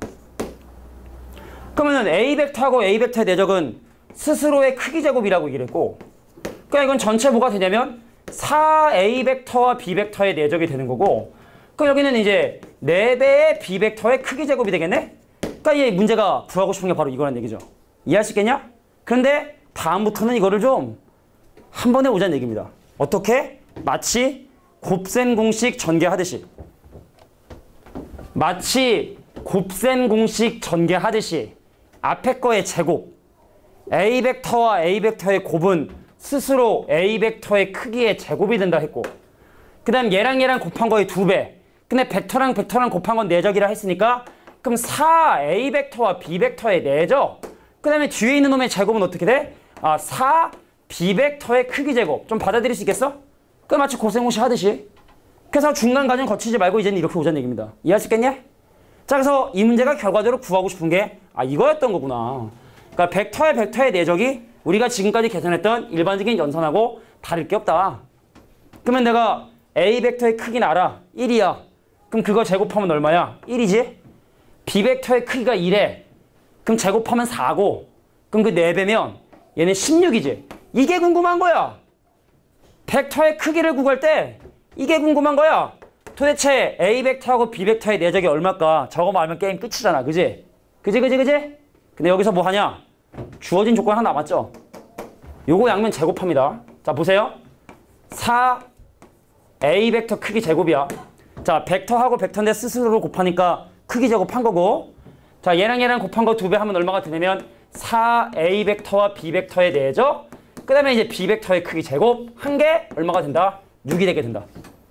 그러면 A 벡터하고 A 벡터의 내적은 스스로의 크기 제곱이라고 얘기를 했고, 그러니까 이건 전체 뭐가 되냐면 사 에이 벡터와 B 벡터의 내적이 되는 거고, 그럼 여기는 이제 네 배의 B 벡터의 크기 제곱이 되겠네? 그러니까 이 문제가 구하고 싶은 게 바로 이거란 얘기죠. 이해할 수 있겠냐? 그런데 다음부터는 이거를 좀 한 번에 오자는 얘기입니다. 어떻게? 마치 곱셈 공식 전개하듯이. 마치 곱셈 공식 전개하듯이 앞에 거의 제곱, A 벡터와 A 벡터의 곱은 스스로 A 벡터의 크기의 제곱이 된다 했고, 그 다음 얘랑 얘랑 곱한 거의 두 배. 근데 벡터랑 벡터랑 곱한 건 내적이라 했으니까 그럼 사 에이 벡터와 B 벡터의 내적, 그 다음에 뒤에 있는 놈의 제곱은 어떻게 돼? 아, 사 비 벡터의 크기 제곱. 좀 받아들일 수 있겠어? 그 마치 곱셈 공식 하듯이. 그래서 중간 과정 거치지 말고 이제는 이렇게 오자는 얘기입니다. 이해할 수 있겠냐? 자, 그래서 이 문제가 결과적으로 구하고 싶은 게 아, 이거였던 거구나. 그러니까 벡터의 벡터의 내적이 우리가 지금까지 계산했던 일반적인 연산하고 다를 게 없다. 그러면 내가 A 벡터의 크기는 알아. 일이야. 그럼 그거 제곱하면 얼마야? 일이지? B 벡터의 크기가 일에 그럼 제곱하면 사고, 그럼 그 네 배면 얘는 십육이지. 이게 궁금한 거야. 벡터의 크기를 구할 때 이게 궁금한 거야. 도대체 A 벡터하고 B 벡터의 내적이 얼마일까? 저거만 알면 게임 끝이잖아. 그지? 그지 그지 그지? 근데 여기서 뭐 하냐? 주어진 조건 하나 남았죠? 요거 양면 제곱합니다. 자, 보세요. 사 에이 벡터 크기 제곱이야. 자, 벡터하고 벡터인데 스스로 곱하니까 크기 제곱한 거고, 자, 얘랑 얘랑 곱한 거 두 배 하면 얼마가 되냐면 사 에이 벡터와 B 벡터의 내적, 그 다음에 이제 B 벡터의 크기 제곱 한 개 얼마가 된다? 육이 되게 된다.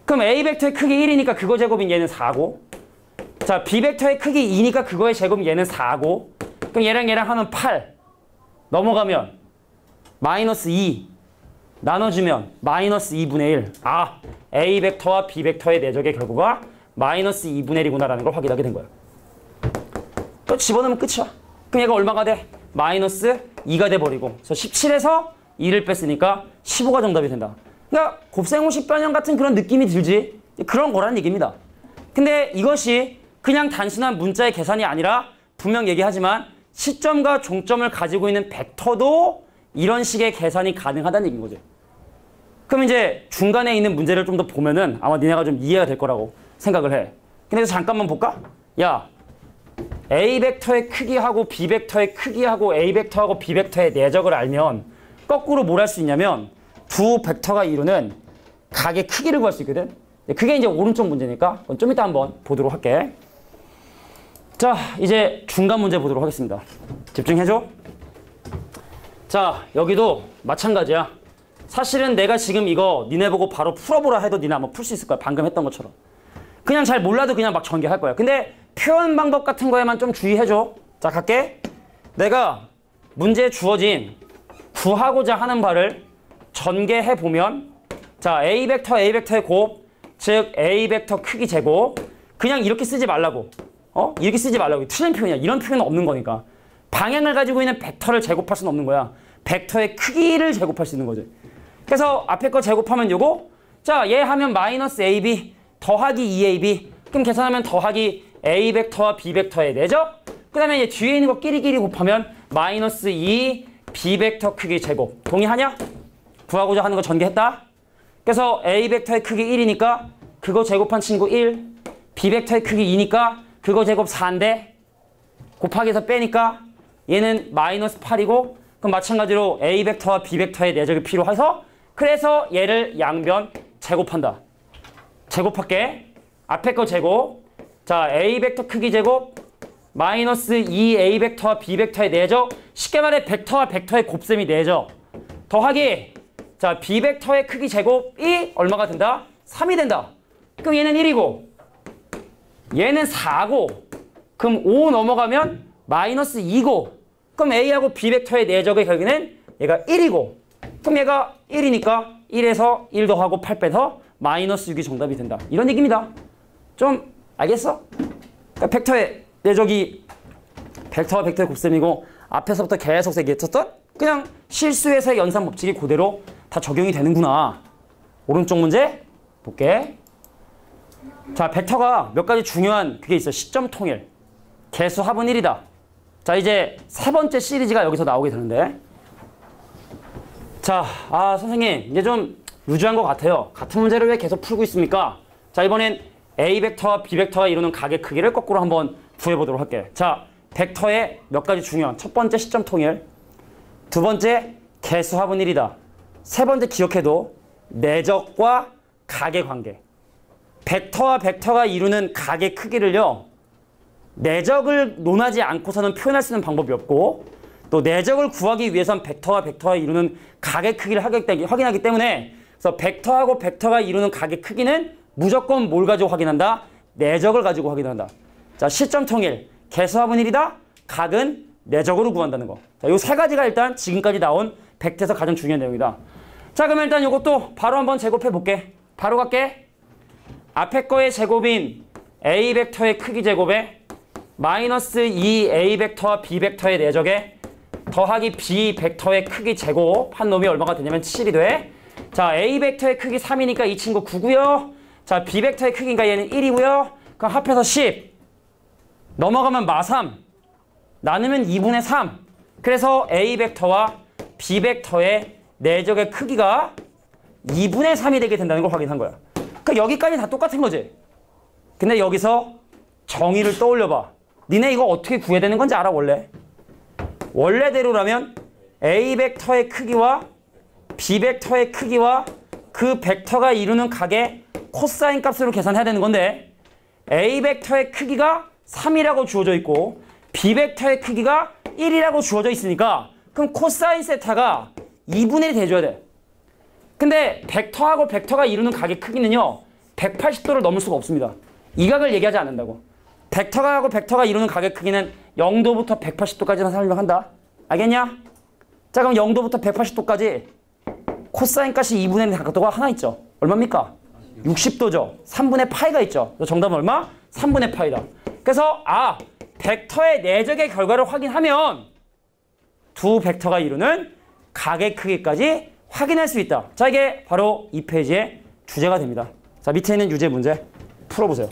그럼 A 벡터의 크기 일이니까 그거 제곱인 얘는 사고, 자 B 벡터의 크기 이니까 그거의 제곱인 얘는 사고, 그럼 얘랑 얘랑 하면 팔 넘어가면 마이너스 이 나눠주면 마이너스 이분의 일. 아, A 벡터와 B 벡터의 내적의 결과가 마이너스 이분의 일이구나라는 걸 확인하게 된 거야. 또 집어넣으면 끝이야. 그럼 얘가 얼마가 돼? 마이너스 이가 돼버리고, 그래서 십칠에서 이를 뺐으니까 십오가 정답이 된다. 그러니까 곱셈공식 변형 같은 그런 느낌이 들지? 그런 거라는 얘기입니다. 근데 이것이 그냥 단순한 문자의 계산이 아니라 분명 얘기하지만 시점과 종점을 가지고 있는 벡터도 이런 식의 계산이 가능하다는 얘기인 거죠. 그럼 이제 중간에 있는 문제를 좀 더 보면은 아마 니네가 좀 이해가 될 거라고 생각을 해. 근데 잠깐만 볼까? 야, A 벡터의 크기하고 B 벡터의 크기하고 A 벡터하고 B 벡터의 내적을 알면 거꾸로 뭘 할 수 있냐면 두 벡터가 이루는 각의 크기를 구할 수 있거든. 그게 이제 오른쪽 문제니까 좀 이따 한번 보도록 할게. 자, 이제 중간 문제 보도록 하겠습니다. 집중해줘. 자, 여기도 마찬가지야. 사실은 내가 지금 이거 니네 보고 바로 풀어보라 해도 니네 아마 풀 수 있을 거야. 방금 했던 것처럼. 그냥 잘 몰라도 그냥 막 전개할 거야. 근데 표현 방법 같은 거에만 좀 주의해줘. 자, 갈게. 내가 문제에 주어진 구하고자 하는 바를 전개해보면, 자, A 벡터, A 벡터의 곱, 즉 A 벡터 크기 제곱. 그냥 이렇게 쓰지 말라고. 어? 이렇게 쓰지 말라고. 틀린 표현이야. 이런 표현은 없는 거니까. 방향을 가지고 있는 벡터를 제곱할 수는 없는 거야. 벡터의 크기를 제곱할 수 있는 거지. 그래서 앞에 거 제곱하면 요거, 자, 얘 하면 마이너스 에이비 더하기 이 에이비. 그럼 계산하면 더하기 A 벡터와 B 벡터의 내적. 그 다음에 얘 뒤에 있는 거 끼리끼리 곱하면 마이너스 이 B 벡터 크기 제곱. 동의하냐? 구하고자 하는 거 전개했다. 그래서 A 벡터의 크기 일이니까 그거 제곱한 친구 일, B 벡터의 크기 이니까 그거 제곱 사인데 곱하기에서 빼니까 얘는 마이너스 팔이고, 그럼 마찬가지로 A 벡터와 B 벡터의 내적이 필요해서 그래서 얘를 양변 제곱한다. 제곱할게. 앞에 거 제곱. 자, A 벡터 크기 제곱 마이너스 이 A 벡터와 B 벡터의 내적. 쉽게 말해 벡터와 벡터의 곱셈이 내적. 더하기, 자, B 벡터의 크기 제곱이 얼마가 된다? 삼이 된다. 그럼 얘는 일이고 얘는 사고, 그럼 오 넘어가면 마이너스 이고, 그럼 A하고 B 벡터의 내적의 결과는 얘가 일이고, 그럼 얘가 일이니까 일에서 일 더하고 팔 빼서 마이너스 육이 정답이 된다. 이런 얘기입니다. 좀 알겠어? 그러니까 벡터의 내적이 벡터와 벡터의 곱셈이고 앞에서부터 계속 얘기했었던 그냥 실수에서의 연산 법칙이 그대로 다 적용이 되는구나. 오른쪽 문제 볼게. 자, 벡터가 몇 가지 중요한 그게 있어. 시점 통일, 개수 합은 일이다. 자, 이제 세 번째 시리즈가 여기서 나오게 되는데, 자, 아 선생님 이제 좀 루즈한 것 같아요. 같은 문제를 왜 계속 풀고 있습니까? 자, 이번엔 A 벡터와 B 벡터가 이루는 각의 크기를 거꾸로 한번 구해보도록 할게. 자, 벡터의 몇 가지 중요한 첫 번째 시점 통일, 두 번째 개수 합은 일이다. 세 번째 기억해도 내적과 각의 관계. 벡터와 벡터가 이루는 각의 크기를요, 내적을 논하지 않고서는 표현할 수 있는 방법이 없고, 또 내적을 구하기 위해선 벡터와 벡터가 이루는 각의 크기를 확인하기 때문에, 그래서 벡터하고 벡터가 이루는 각의 크기는 무조건 뭘 가지고 확인한다? 내적을 가지고 확인한다. 자, 시점 통일, 개수합은 일이다. 각은 내적으로 구한다는 거. 자, 요 세 가지가 일단 지금까지 나온 벡터에서 가장 중요한 내용이다. 자, 그러면 일단 이것도 바로 한번 제곱해 볼게. 바로 갈게. 앞에 거의 제곱인 A 벡터의 크기 제곱에 마이너스 이 A 벡터와 B 벡터의 내적에 더하기 B 벡터의 크기 제곱 한 놈이 얼마가 되냐면 칠이 돼. 자, A 벡터의 크기 삼이니까 이 친구 구고요. 자, B 벡터의 크기가 얘는 일이고요. 그럼 합해서 십. 넘어가면 마삼. 나누면 이분의 삼. 그래서 A 벡터와 B 벡터의 내적의 크기가 이분의 삼이 되게 된다는 걸 확인한 거야. 그러니까 여기까지 다 똑같은 거지. 근데 여기서 정의를 떠올려봐. 니네 이거 어떻게 구해야 되는 건지 알아, 원래? 원래대로라면 A 벡터의 크기와 B 벡터의 크기와 그 벡터가 이루는 각의 코사인 값으로 계산해야 되는 건데, A 벡터의 크기가 삼이라고 주어져 있고 B 벡터의 크기가 일이라고 주어져 있으니까 그럼 코사인 세타가 이분의 일이 돼줘야 돼. 근데 벡터하고 벡터가 이루는 각의 크기는요, 백팔십 도를 넘을 수가 없습니다. 이 각을 얘기하지 않는다고. 벡터가하고 벡터가 이루는 각의 크기는 영 도부터 백팔십 도까지만 설명한다. 알겠냐? 자, 그럼 영 도부터 백팔십 도까지 코사인 값이 이분의 각도가 하나 있죠. 얼마입니까? 육십 도죠. 삼분의 파이가 있죠. 정답은 얼마? 삼분의 파이다. 그래서 아, 벡터의 내적의 결과를 확인하면 두 벡터가 이루는 각의 크기까지 확인할 수 있다. 자, 이게 바로 이 페이지의 주제가 됩니다. 자, 밑에 있는 유제 문제 풀어보세요.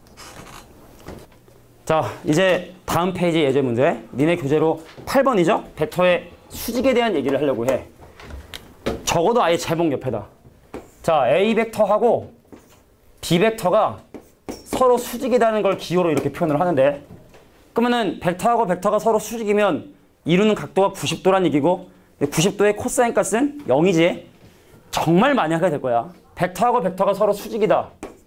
자, 이제 다음 페이지 예제 문제. 니네 교재로 팔 번이죠? 벡터의 수직에 대한 얘기를 하려고 해. 적어도 아예 제목 옆에다. 자, A 벡터하고 B 벡터가 서로 수직이라는 걸 기호로 이렇게 표현을 하는데, 그러면은 벡터하고 벡터가 서로 수직이면 이루는 각도가 구십 도란 얘기고, 구십 도의 코사인 값은 영이지. 정말 많이 하게 될 거야. 벡터하고 벡터가 서로 수직이다.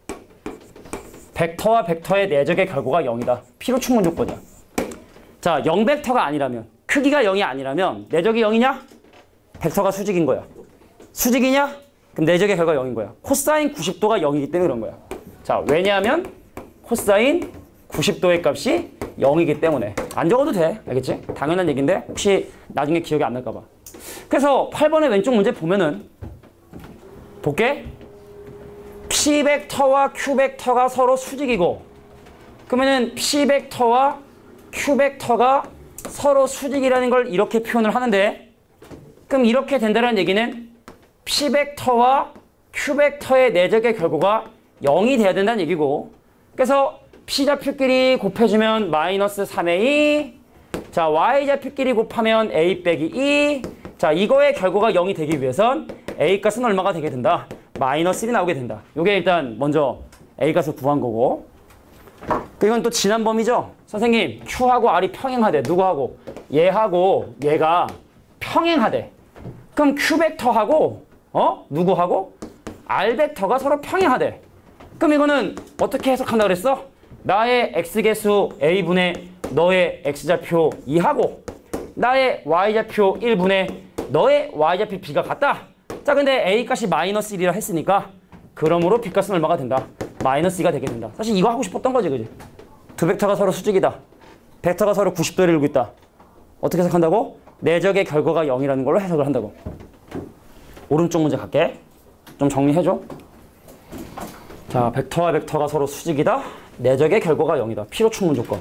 벡터와 벡터의 내적의 결과가 영이다. 필요 충분 조건이야. 자, 영 벡터가 아니라면, 크기가 영이 아니라면 내적이 영이냐? 벡터가 수직인 거야. 수직이냐? 그럼 내적의 결과가 영인 거야. 코사인 구십 도가 영이기 때문에 그런 거야. 자, 왜냐하면 코사인 구십 도의 값이 영이기 때문에. 안 적어도 돼. 알겠지? 당연한 얘기인데 혹시 나중에 기억이 안 날까 봐. 그래서 팔 번의 왼쪽 문제 보면은 볼게. P 벡터와 Q 벡터가 서로 수직이고, 그러면은 P 벡터와 Q 벡터가 서로 수직이라는 걸 이렇게 표현을 하는데, 그럼 이렇게 된다는 얘기는 P 벡터와 Q 벡터의 내적의 결과가 영이 돼야 된다는 얘기고, 그래서 P좌표끼리 곱해주면 마이너스 삼의 이, 자, Y좌표끼리 곱하면 A 빼기 이, 자, 이거의 결과가 영이 되기 위해선 A 값은 얼마가 되게 된다? 마이너스 일이 나오게 된다. 요게 일단 먼저 A 값을 구한 거고, 이건 또 지난 범위죠? 선생님, Q하고 R이 평행하대. 누구하고? 얘하고 얘가 평행하대. 그럼 Q 벡터하고 어? 누구하고? R 벡터가 서로 평행하대. 그럼 이거는 어떻게 해석한다 그랬어? 나의 X개수 A분의 너의 X좌표 이하고 나의 Y좌표 일분의 너의 Y좌표 B가 같다. 자, 근데 A 값이 마이너스 일이라 했으니까 그러므로 B 값은 얼마가 된다? 마이너스 이가 되게 된다. 사실 이거 하고 싶었던 거지, 그지? 두 벡터가 서로 수직이다. 벡터가 서로 구십 도를 이루고 있다. 어떻게 해석한다고? 내적의 결과가 영이라는 걸로 해석을 한다고. 오른쪽 문제 갈게. 좀 정리해줘. 자, 벡터와 벡터가 서로 수직이다. 내적의 결과가 영이다. 필요 충분 조건.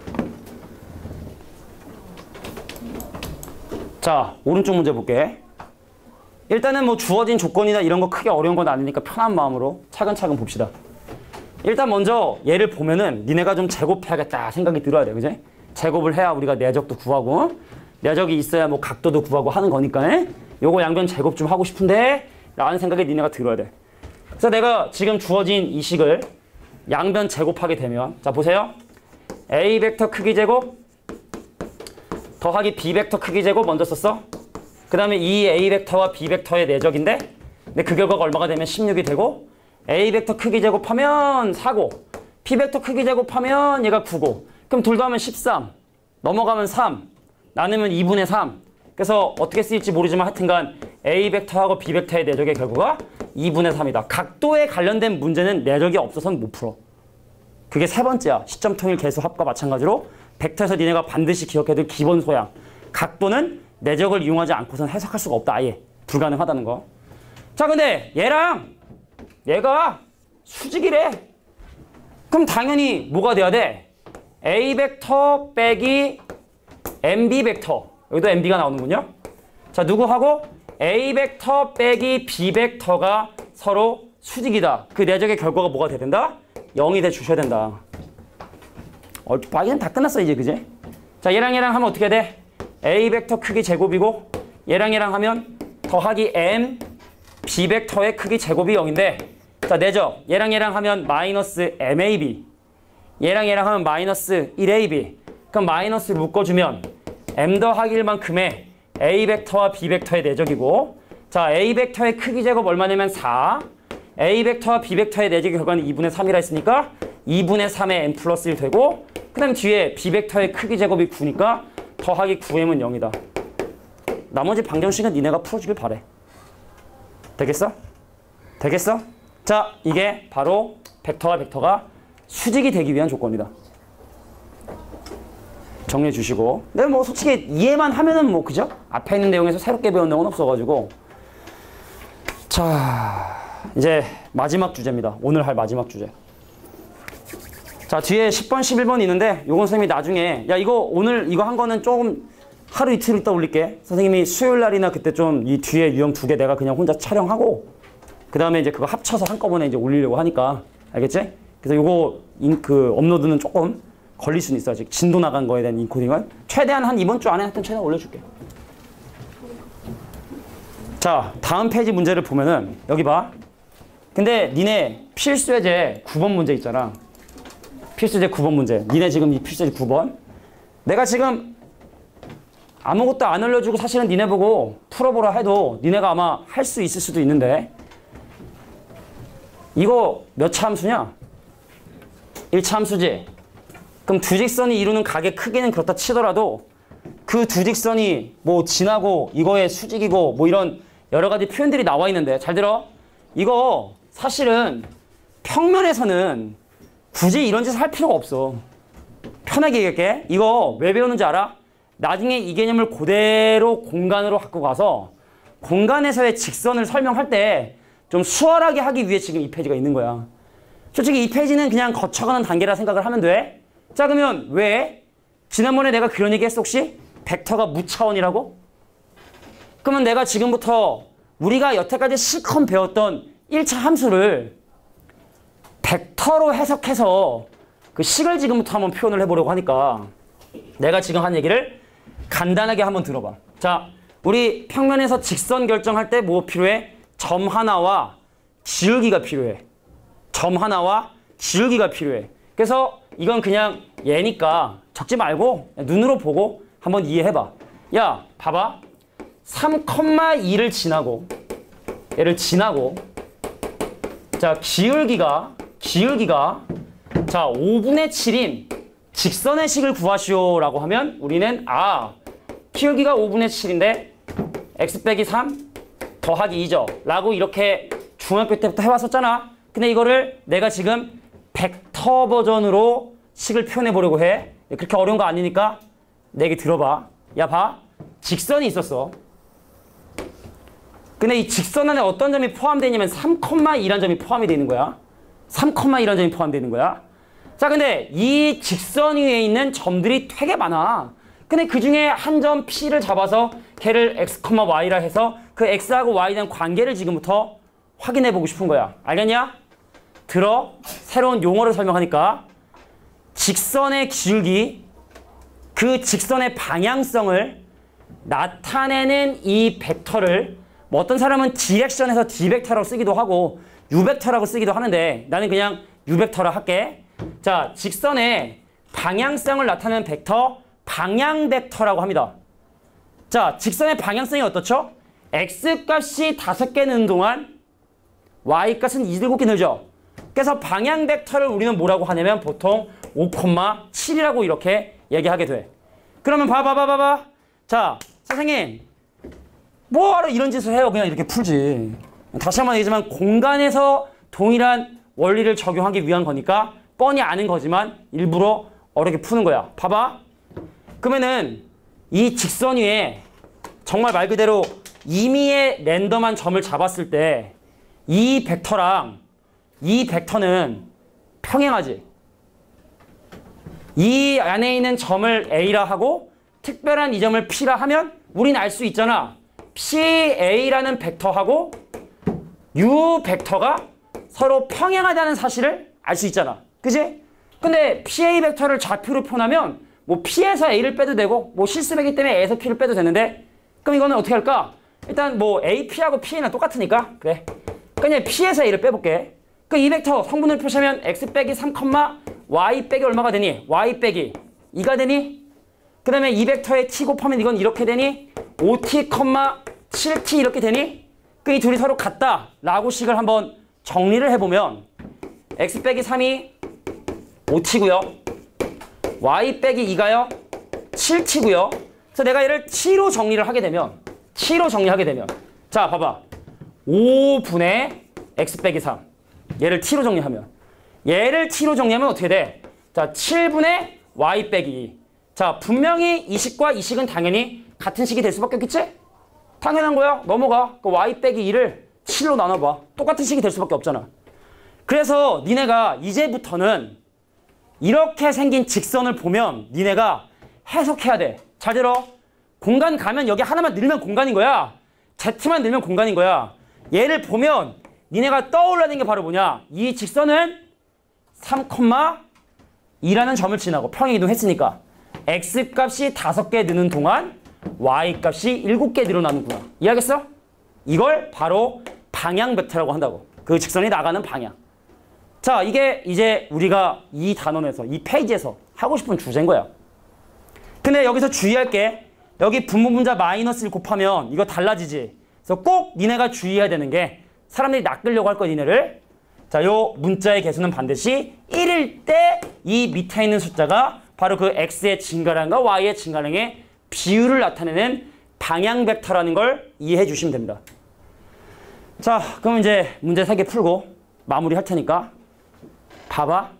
자, 오른쪽 문제 볼게. 일단은 뭐 주어진 조건이나 이런 거 크게 어려운 건 아니니까 편한 마음으로 차근차근 봅시다. 일단 먼저 얘를 보면은 니네가 좀 제곱해야겠다 생각이 들어야 돼. 그지? 제곱을 해야 우리가 내적도 구하고, 내적이 있어야 뭐 각도도 구하고 하는 거니까, 요거 양변 제곱 좀 하고 싶은데 라는 생각이 니네가 들어야 돼. 그래서 내가 지금 주어진 이 식을 양변 제곱하게 되면, 자, 보세요. A 벡터 크기 제곱 더하기 B 벡터 크기 제곱 먼저 썼어. 그 다음에 이 A 벡터와 B 벡터의 내적인데, 근데 그 결과가 얼마가 되면 십육이 되고, A 벡터 크기 제곱하면 사고, B 벡터 크기 제곱하면 얘가 구고, 그럼 둘 다 하면 십삼, 넘어가면 삼, 나누면 이분의 삼. 그래서 어떻게 쓰일지 모르지만 하여튼간 A 벡터하고 B 벡터의 내적의 결과가 이분의 삼이다. 각도에 관련된 문제는 내적이 없어서는 못 풀어. 그게 세 번째야. 시점 통일 계수 합과 마찬가지로 벡터에서 니네가 반드시 기억해둘 기본 소양. 각도는 내적을 이용하지 않고서는 해석할 수가 없다. 아예. 불가능하다는 거. 자, 근데 얘랑 얘가 수직이래. 그럼 당연히 뭐가 돼야 돼? A 벡터 빼기 엠비 벡터. 여기도 엠비가 나오는군요. 자, 누구하고? A 벡터 빼기 B 벡터가 서로 수직이다. 그 내적의 결과가 뭐가 돼야 된다? 영이 돼 주셔야 된다. 어, 이제는 다 끝났어 이제, 그지? 자, 얘랑 얘랑 하면 어떻게 돼? A 벡터 크기 제곱이고, 얘랑 얘랑 하면 더하기 M B 벡터의 크기 제곱이 영인데, 자, 내적 얘랑 얘랑 하면 마이너스 엠에이비, 얘랑 얘랑 하면 마이너스 일 에이비. 그럼 마이너스를 묶어주면 M 더하기 일만큼의 A 벡터와 B 벡터의 내적이고, 자, A 벡터의 크기 제곱 얼마냐면 사, A 벡터와 B 벡터의 내적의 결과는 이분의 삼이라 했으니까 이분의 삼의 M 플러스 일 되고, 그 다음 뒤에 B 벡터의 크기 제곱이 구니까 더하기 구 엠은 영이다. 나머지 방정식은 니네가 풀어주길 바래. 되겠어? 되겠어? 자, 이게 바로 벡터와 벡터가 수직이 되기 위한 조건이다. 정리해 주시고. 근데 뭐 솔직히 이해만 하면은 뭐 그죠? 앞에 있는 내용에서 새롭게 배운 내용은 없어가지고. 자, 이제 마지막 주제입니다. 오늘 할 마지막 주제. 자, 뒤에 십 번, 십일 번 있는데 요건 선생님이 나중에 야 이거 오늘 이거 한 거는 조금 하루 이틀 있다 올릴게. 선생님이 수요일 날이나 그때 좀 이 뒤에 유형 두 개 내가 그냥 혼자 촬영하고 그 다음에 이제 그거 합쳐서 한꺼번에 이제 올리려고 하니까 알겠지? 그래서 요거 인, 그 업로드는 조금 걸릴 수는 있어. 아직 진도 나간 거에 대한 인코딩은 최대한 한 이번 주 안에 하여튼 최대한 올려줄게. 자, 다음 페이지 문제를 보면은 여기 봐. 근데 니네 필수예제 구 번 문제 있잖아. 필수예제 구 번 문제. 니네 지금 이 필수예제 구 번. 내가 지금 아무것도 안 알려주고 사실은 니네 보고 풀어보라 해도 니네가 아마 할 수 있을 수도 있는데 이거 몇 차 함수냐? 일 차 함수지. 그럼 두 직선이 이루는 각의 크기는 그렇다 치더라도 그 두 직선이 뭐 지나고 이거의 수직이고 뭐 이런 여러 가지 표현들이 나와 있는데 잘 들어. 이거 사실은 평면에서는 굳이 이런 짓을 할 필요가 없어. 편하게 얘기할게. 이거 왜 배우는지 알아? 나중에 이 개념을 그대로 공간으로 갖고 가서 공간에서의 직선을 설명할 때 좀 수월하게 하기 위해 지금 이 페이지가 있는 거야. 솔직히 이 페이지는 그냥 거쳐가는 단계라 생각을 하면 돼. 자, 그러면 왜? 지난번에 내가 그런 얘기 했어 혹시? 벡터가 무차원이라고? 그러면 내가 지금부터 우리가 여태까지 실컷 배웠던 일 차 함수를 벡터로 해석해서 그 식을 지금부터 한번 표현을 해보려고 하니까 내가 지금 한 얘기를 간단하게 한번 들어봐. 자, 우리 평면에서 직선 결정할 때 뭐 필요해? 점 하나와 지울기가 필요해. 점 하나와 지울기가 필요해. 그래서 이건 그냥 얘니까 적지 말고 눈으로 보고 한번 이해해봐. 야, 봐봐. 삼, 이를 지나고 얘를 지나고 자, 기울기가 기울기가 자, 오분의 칠인 직선의 식을 구하시오 라고 하면 우리는 아, 기울기가 오분의 칠인데 x 빼기 삼 더하기 이죠 라고 이렇게 중학교 때부터 해왔었잖아. 근데 이거를 내가 지금 벡터 버전으로 식을 표현해 보려고 해. 그렇게 어려운 거 아니니까 내 얘기 들어봐. 야, 봐. 직선이 있었어. 근데 이 직선 안에 어떤 점이 포함되어 있냐면 삼, 이라는 점이 포함이 되어 있는 거야. 삼, 이라는 점이 포함되어 있는 거야. 자, 근데 이 직선 위에 있는 점들이 되게 많아. 근데 그 중에 한 점 P를 잡아서 걔를 x, y라 해서 그 x하고 y에 대한 관계를 지금부터 확인해 보고 싶은 거야. 알겠냐? 들어. 새로운 용어를 설명하니까 직선의 기울기, 그 직선의 방향성을 나타내는 이 벡터를 뭐 어떤 사람은 디렉션에서 D벡터라고 쓰기도 하고 U벡터라고 쓰기도 하는데 나는 그냥 U벡터라 할게. 자, 직선의 방향성을 나타내는 벡터 방향벡터라고 합니다. 자, 직선의 방향성이 어떻죠? X값이 다섯 개 는 동안 Y값은 일곱 개 늘죠. 그래서 방향벡터를 우리는 뭐라고 하냐면 보통 오, 칠이라고 이렇게 얘기하게 돼. 그러면 봐봐 봐봐 봐봐. 자, 선생님 뭐하러 이런 짓을 해요? 그냥 이렇게 풀지. 다시 한번 얘기하지만 공간에서 동일한 원리를 적용하기 위한 거니까 뻔히 아는 거지만 일부러 어렵게 푸는 거야. 봐봐. 그러면은 이 직선 위에 정말 말 그대로 임의의 랜덤한 점을 잡았을 때 이 벡터랑 이 벡터는 평행하지. 이 안에 있는 점을 A라 하고 특별한 이 점을 P라 하면 우린 알 수 있잖아. 피에이라는 벡터하고 U 벡터가 서로 평행하다는 사실을 알 수 있잖아. 그지? 근데 피에이 벡터를 좌표로 표현하면 뭐 P에서 A를 빼도 되고 뭐 실수배기 때문에 A에서 Q를 빼도 되는데 그럼 이거는 어떻게 할까? 일단 뭐 에이피하고 피에이는 똑같으니까 그래. 그냥 P에서 A를 빼볼게. 그 이 벡터 성분을 표시하면 x 빼기 삼, y 빼기 얼마가 되니? y 빼기 이가 되니? 그 다음에 이 벡터에 t 곱하면 이건 이렇게 되니? 오 티, 칠 티 이렇게 되니? 그 이 둘이 서로 같다 라고 식을 한번 정리를 해보면 x 빼기 삼이 오 티고요. y 빼기 이가요. 칠 티고요. 그래서 내가 얘를 t로 정리를 하게 되면 t로 정리하게 되면 자 봐봐. 오분의 x 빼기 삼 얘를 t로 정리하면. 얘를 t로 정리하면 어떻게 돼? 자, 칠분의 y 빼기 이. 자, 분명히 이 식과 이 식은 당연히 같은 식이 될 수밖에 없겠지? 당연한 거야. 넘어가. 그 y 빼기 이를 칠로 나눠봐. 똑같은 식이 될 수밖에 없잖아. 그래서 니네가 이제부터는 이렇게 생긴 직선을 보면 니네가 해석해야 돼. 잘 들어. 공간 가면 여기 하나만 늘면 공간인 거야. Z만 늘면 공간인 거야. 얘를 보면 니네가 떠올라는 게 바로 뭐냐. 이 직선은 삼, 이라는 점을 지나고 평행 이동했으니까 X값이 다섯 개 느는 동안 Y값이 일곱 개 늘어나는구나. 이해하겠어? 이걸 바로 방향 벡터라고 한다고. 그 직선이 나가는 방향. 자, 이게 이제 우리가 이 단원에서, 이 페이지에서 하고 싶은 주제인 거야. 근데 여기서 주의할 게 여기 분모분자 마이너스를 곱하면 이거 달라지지. 그래서 꼭 니네가 주의해야 되는 게 사람들이 낚으려고 할 거 니네를. 자, 요 문자의 개수는 반드시 일일 때 이 밑에 있는 숫자가 바로 그 x의 증가량과 y의 증가량의 비율을 나타내는 방향 벡터라는 걸 이해해 주시면 됩니다. 자, 그럼 이제 문제 세 개 풀고 마무리 할 테니까 봐봐.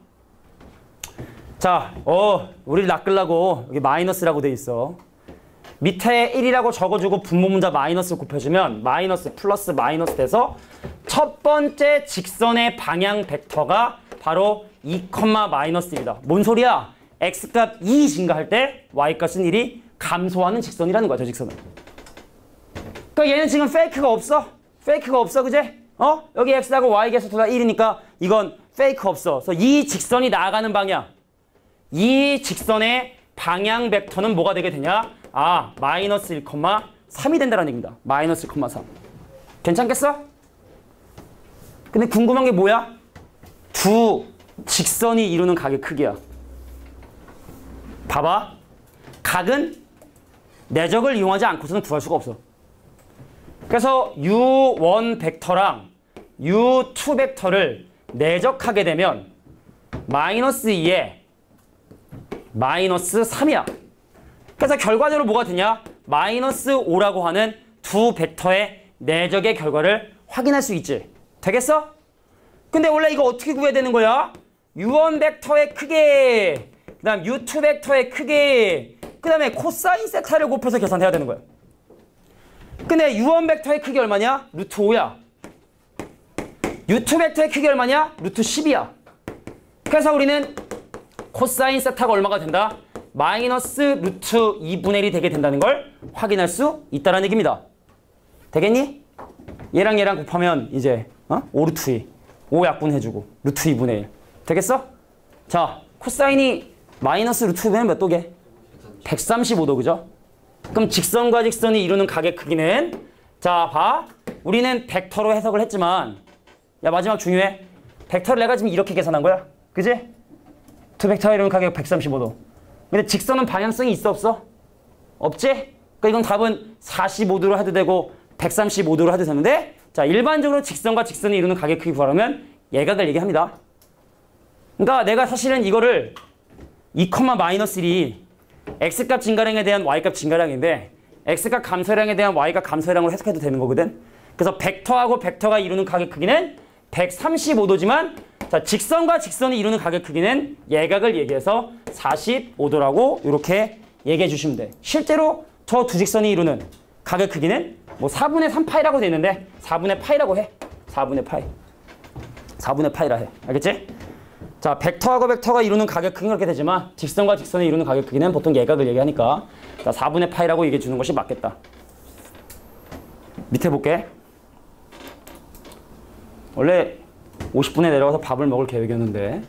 자, 어, 우리를 낚으려고 여기 마이너스라고 돼 있어. 밑에 일이라고 적어주고 분모문자 마이너스를 곱해주면 마이너스 플러스 마이너스 돼서 첫 번째 직선의 방향 벡터가 바로 이, 마이너스 일이다. 뭔 소리야? x값 이 증가할 때 y값은 일이 감소하는 직선이라는 거야, 저 직선은. 그러니까 얘는 지금 페이크가 없어. 페이크가 없어, 그제? 어? 여기 x하고 y 계수 다 일이니까 이건 페이크 없어. 그래서 이 직선이 나아가는 방향. 이 직선의 방향 벡터는 뭐가 되게 되냐? 아, 마이너스 일, 삼이 된다는 얘기입니다. 마이너스 일, 삼. 괜찮겠어? 근데 궁금한 게 뭐야? 두 직선이 이루는 각의 크기야. 봐봐. 각은 내적을 이용하지 않고서는 구할 수가 없어. 그래서 유 원 벡터랑 유 투 벡터를 내적하게 되면 마이너스 이에 마이너스 삼이야. 그래서 결과적으로 뭐가 되냐? 마이너스 오라고 하는 두 벡터의 내적의 결과를 확인할 수 있지. 되겠어? 근데 원래 이거 어떻게 구해야 되는 거야? 유 원 벡터의 크기, 그 다음 유 투 벡터의 크기, 그 다음에 코사인 세타를 곱해서 계산해야 되는 거야. 근데 유 원 벡터의 크기 얼마냐? 루트 오야. 유 투 벡터의 크기 얼마냐? 루트 십이야. 그래서 우리는 코사인 세타가 얼마가 된다? 마이너스 루트 이분의 일이 되게 된다는 걸 확인할 수 있다는 얘기입니다. 되겠니? 얘랑 얘랑 곱하면 이제 어? 오 루트 이. 오 약분해주고 루트 이분의 일. 되겠어? 자, 코사인이 마이너스 루트 이분의 몇 도게? 백삼십오 도, 그죠? 그럼 직선과 직선이 이루는 각의 크기는, 자, 봐. 우리는 벡터로 해석을 했지만, 야, 마지막 중요해. 벡터를 내가 지금 이렇게 계산한 거야. 그지? 두 벡터가 이루는 각의 백삼십오 도. 근데 직선은 방향성이 있어, 없어? 없지? 그러니까 이건 답은 사십오 도로 해도 되고 백삼십오 도로 해도 되는데, 자, 일반적으로 직선과 직선이 이루는 각의 크기 구하려면 예각을 얘기합니다. 그러니까 내가 사실은 이거를 이, 마이너스 일이 x값 증가량에 대한 y값 증가량인데 x값 감소량에 대한 y값 감소량으로 해석해도 되는 거거든. 그래서 벡터하고 벡터가 이루는 각의 크기는 백삼십오 도지만 자, 직선과 직선이 이루는 각의 크기는 예각을 얘기해서 사십오 도라고 이렇게 얘기해 주시면 돼. 실제로 저 두 직선이 이루는 각의 크기는 뭐 사분의 삼 파이라고 돼 있는데 사분의 파이라고 해. 사분의 파이. 사분의 파이라 해. 알겠지? 자, 벡터하고 벡터가 이루는 각의 크기는 그렇게 되지만 직선과 직선이 이루는 각의 크기는 보통 예각을 얘기하니까 자, 사분의 파이라고 얘기해 주는 것이 맞겠다. 밑에 볼게. 원래 오십 분에 내려가서 밥을 먹을 계획이었는데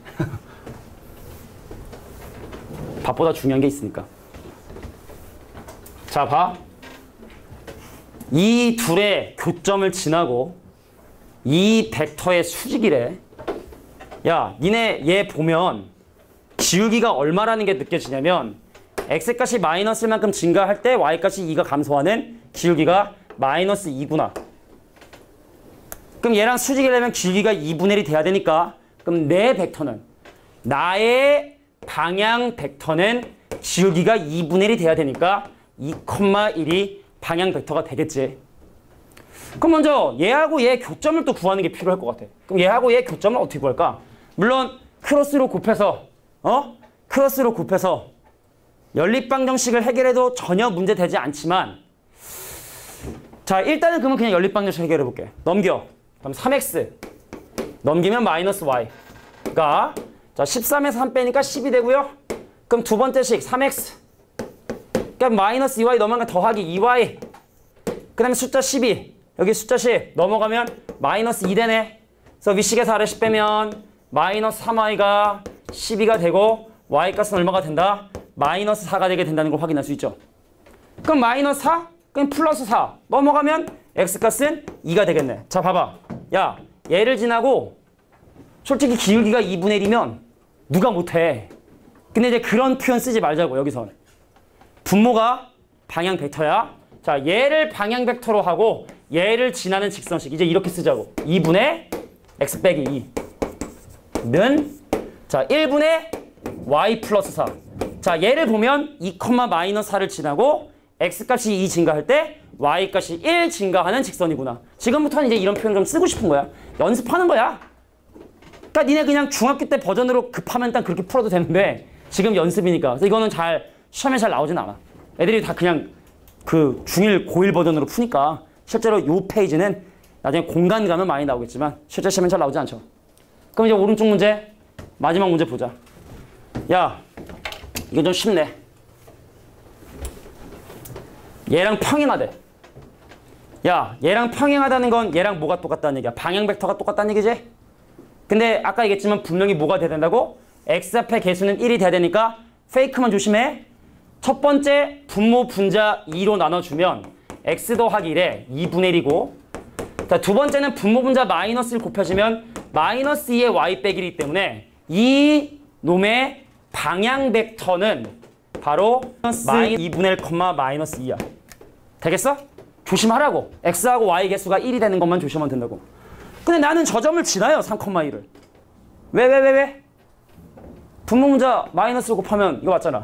밥보다 중요한 게 있으니까. 자, 봐. 이 둘의 교점을 지나고 이 벡터의 수직이래. 야, 니네 얘 보면 기울기가 얼마라는 게 느껴지냐면 x값이 마이너스만큼 증가할 때 y값이 이가 감소하는 기울기가 마이너스 이구나. 그럼 얘랑 수직이려면 기울기가 이분의 일이 돼야 되니까 그럼 내 벡터는, 나의 방향 벡터는 기울기가 이분의 일이 돼야 되니까 이, 일이 방향 벡터가 되겠지. 그럼 먼저 얘하고 얘 교점을 또 구하는 게 필요할 것 같아. 그럼 얘하고 얘 교점을 어떻게 구할까? 물론 크로스로 곱해서 어? 크로스로 곱해서 연립방정식을 해결해도 전혀 문제되지 않지만 자 일단은 그러면 그냥 연립방정식 해결해 볼게. 넘겨. 그럼 삼 엑스 넘기면 마이너스 y가 자 십삼에서 삼 빼니까 십이 되고요. 그럼 두 번째 식 삼 엑스 그러니까 마이너스 이 와이 넘어가면 더하기 이 와이 그 다음에 숫자 십이 여기 숫자 십 넘어가면 마이너스 이 되네. 그래서 위식에서 아래식 빼면 마이너스 삼 와이가 십이가 되고 y값은 얼마가 된다? 마이너스 사가 되게 된다는 걸 확인할 수 있죠. 그럼 마이너스 사? 그럼 플러스 사 넘어가면 x값은 이가 되겠네. 자 봐봐. 야 얘를 지나고 솔직히 기울기가 이분의 일이면 누가 못해. 근데 이제 그런 표현 쓰지 말자고. 여기선 분모가 방향 벡터야. 자 얘를 방향 벡터로 하고 얘를 지나는 직선식 이제 이렇게 쓰자고. 이분의 x 빼기 이는 자 일분의 y 플러스 사. 자 얘를 보면 이, 마이너스 사를 지나고 x값이 이 증가할 때 y값이 일 증가하는 직선이구나. 지금부터는 이제 이런 표현 좀 쓰고 싶은 거야. 연습하는 거야. 그러니까 니네 그냥 중학교 때 버전으로 급하면 일단 그렇게 풀어도 되는데 지금 연습이니까. 그래서 이거는 잘 시험에 잘 나오진 않아. 애들이 다 그냥 그 중일, 고일 버전으로 푸니까 실제로 요 페이지는 나중에 공간 가면 많이 나오겠지만 실제 시험엔 잘 나오지 않죠. 그럼 이제 오른쪽 문제 마지막 문제 보자. 야 이거 좀 쉽네. 얘랑 평행하대. 야 얘랑 평행하다는 건 얘랑 뭐가 똑같다는 얘기야? 방향 벡터가 똑같다는 얘기지? 근데 아까 얘기했지만 분명히 뭐가 돼야 된다고? x 앞에 개수는 일이 돼야 되니까 페이크만 조심해. 첫 번째 분모 분자 이로 나눠주면 x 더하기 일에 이분의 일이고 자, 두 번째는 분모 분자 마이너스 일 곱해주면 마이너스 이의 y 빼기 일이기 때문에 이 놈의 방향 벡터는 바로 마이 이분의 일, 마이너스 이야. 되겠어? 조심하라고. x하고 y 개수가 일이 되는 것만 조심하면 된다고. 근데 나는 저 점을 지나요. 삼, 일을. 왜, 왜, 왜, 왜? 분모 분자 마이너스를 곱하면 이거 맞잖아.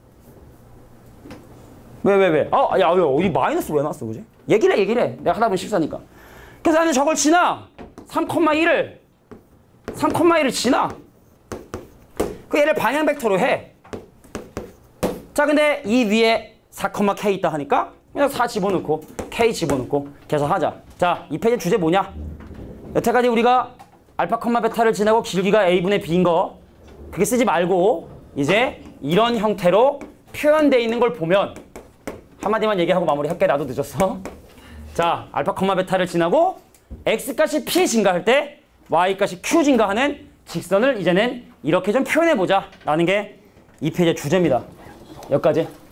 왜, 왜, 왜? 아, 야, 야, 이 마이너스 왜 나왔어, 그지? 얘기를 해, 얘기를 해. 내가 하다 보면 실수하니까. 그래서 나는 저걸 지나. 삼, 일을. 삼, 일을 지나. 그 얘를 방향 벡터로 해. 자, 근데 이 위에 사, K 있다 하니까 그냥 사 집어넣고 K 집어넣고 계산하자. 자, 이 페이지 주제 뭐냐? 여태까지 우리가 알파, 베타를 지나고 길기가 A분의 B인 거 그게 쓰지 말고 이제 이런 형태로 표현되어 있는 걸 보면 한마디만 얘기하고 마무리할게. 나도 늦었어. 자, 알파, 베타를 지나고 X값이 P 증가할 때 Y값이 Q 증가하는 직선을 이제는 이렇게 좀 표현해보자 라는 게 이 페이지의 주제입니다. 여기까지.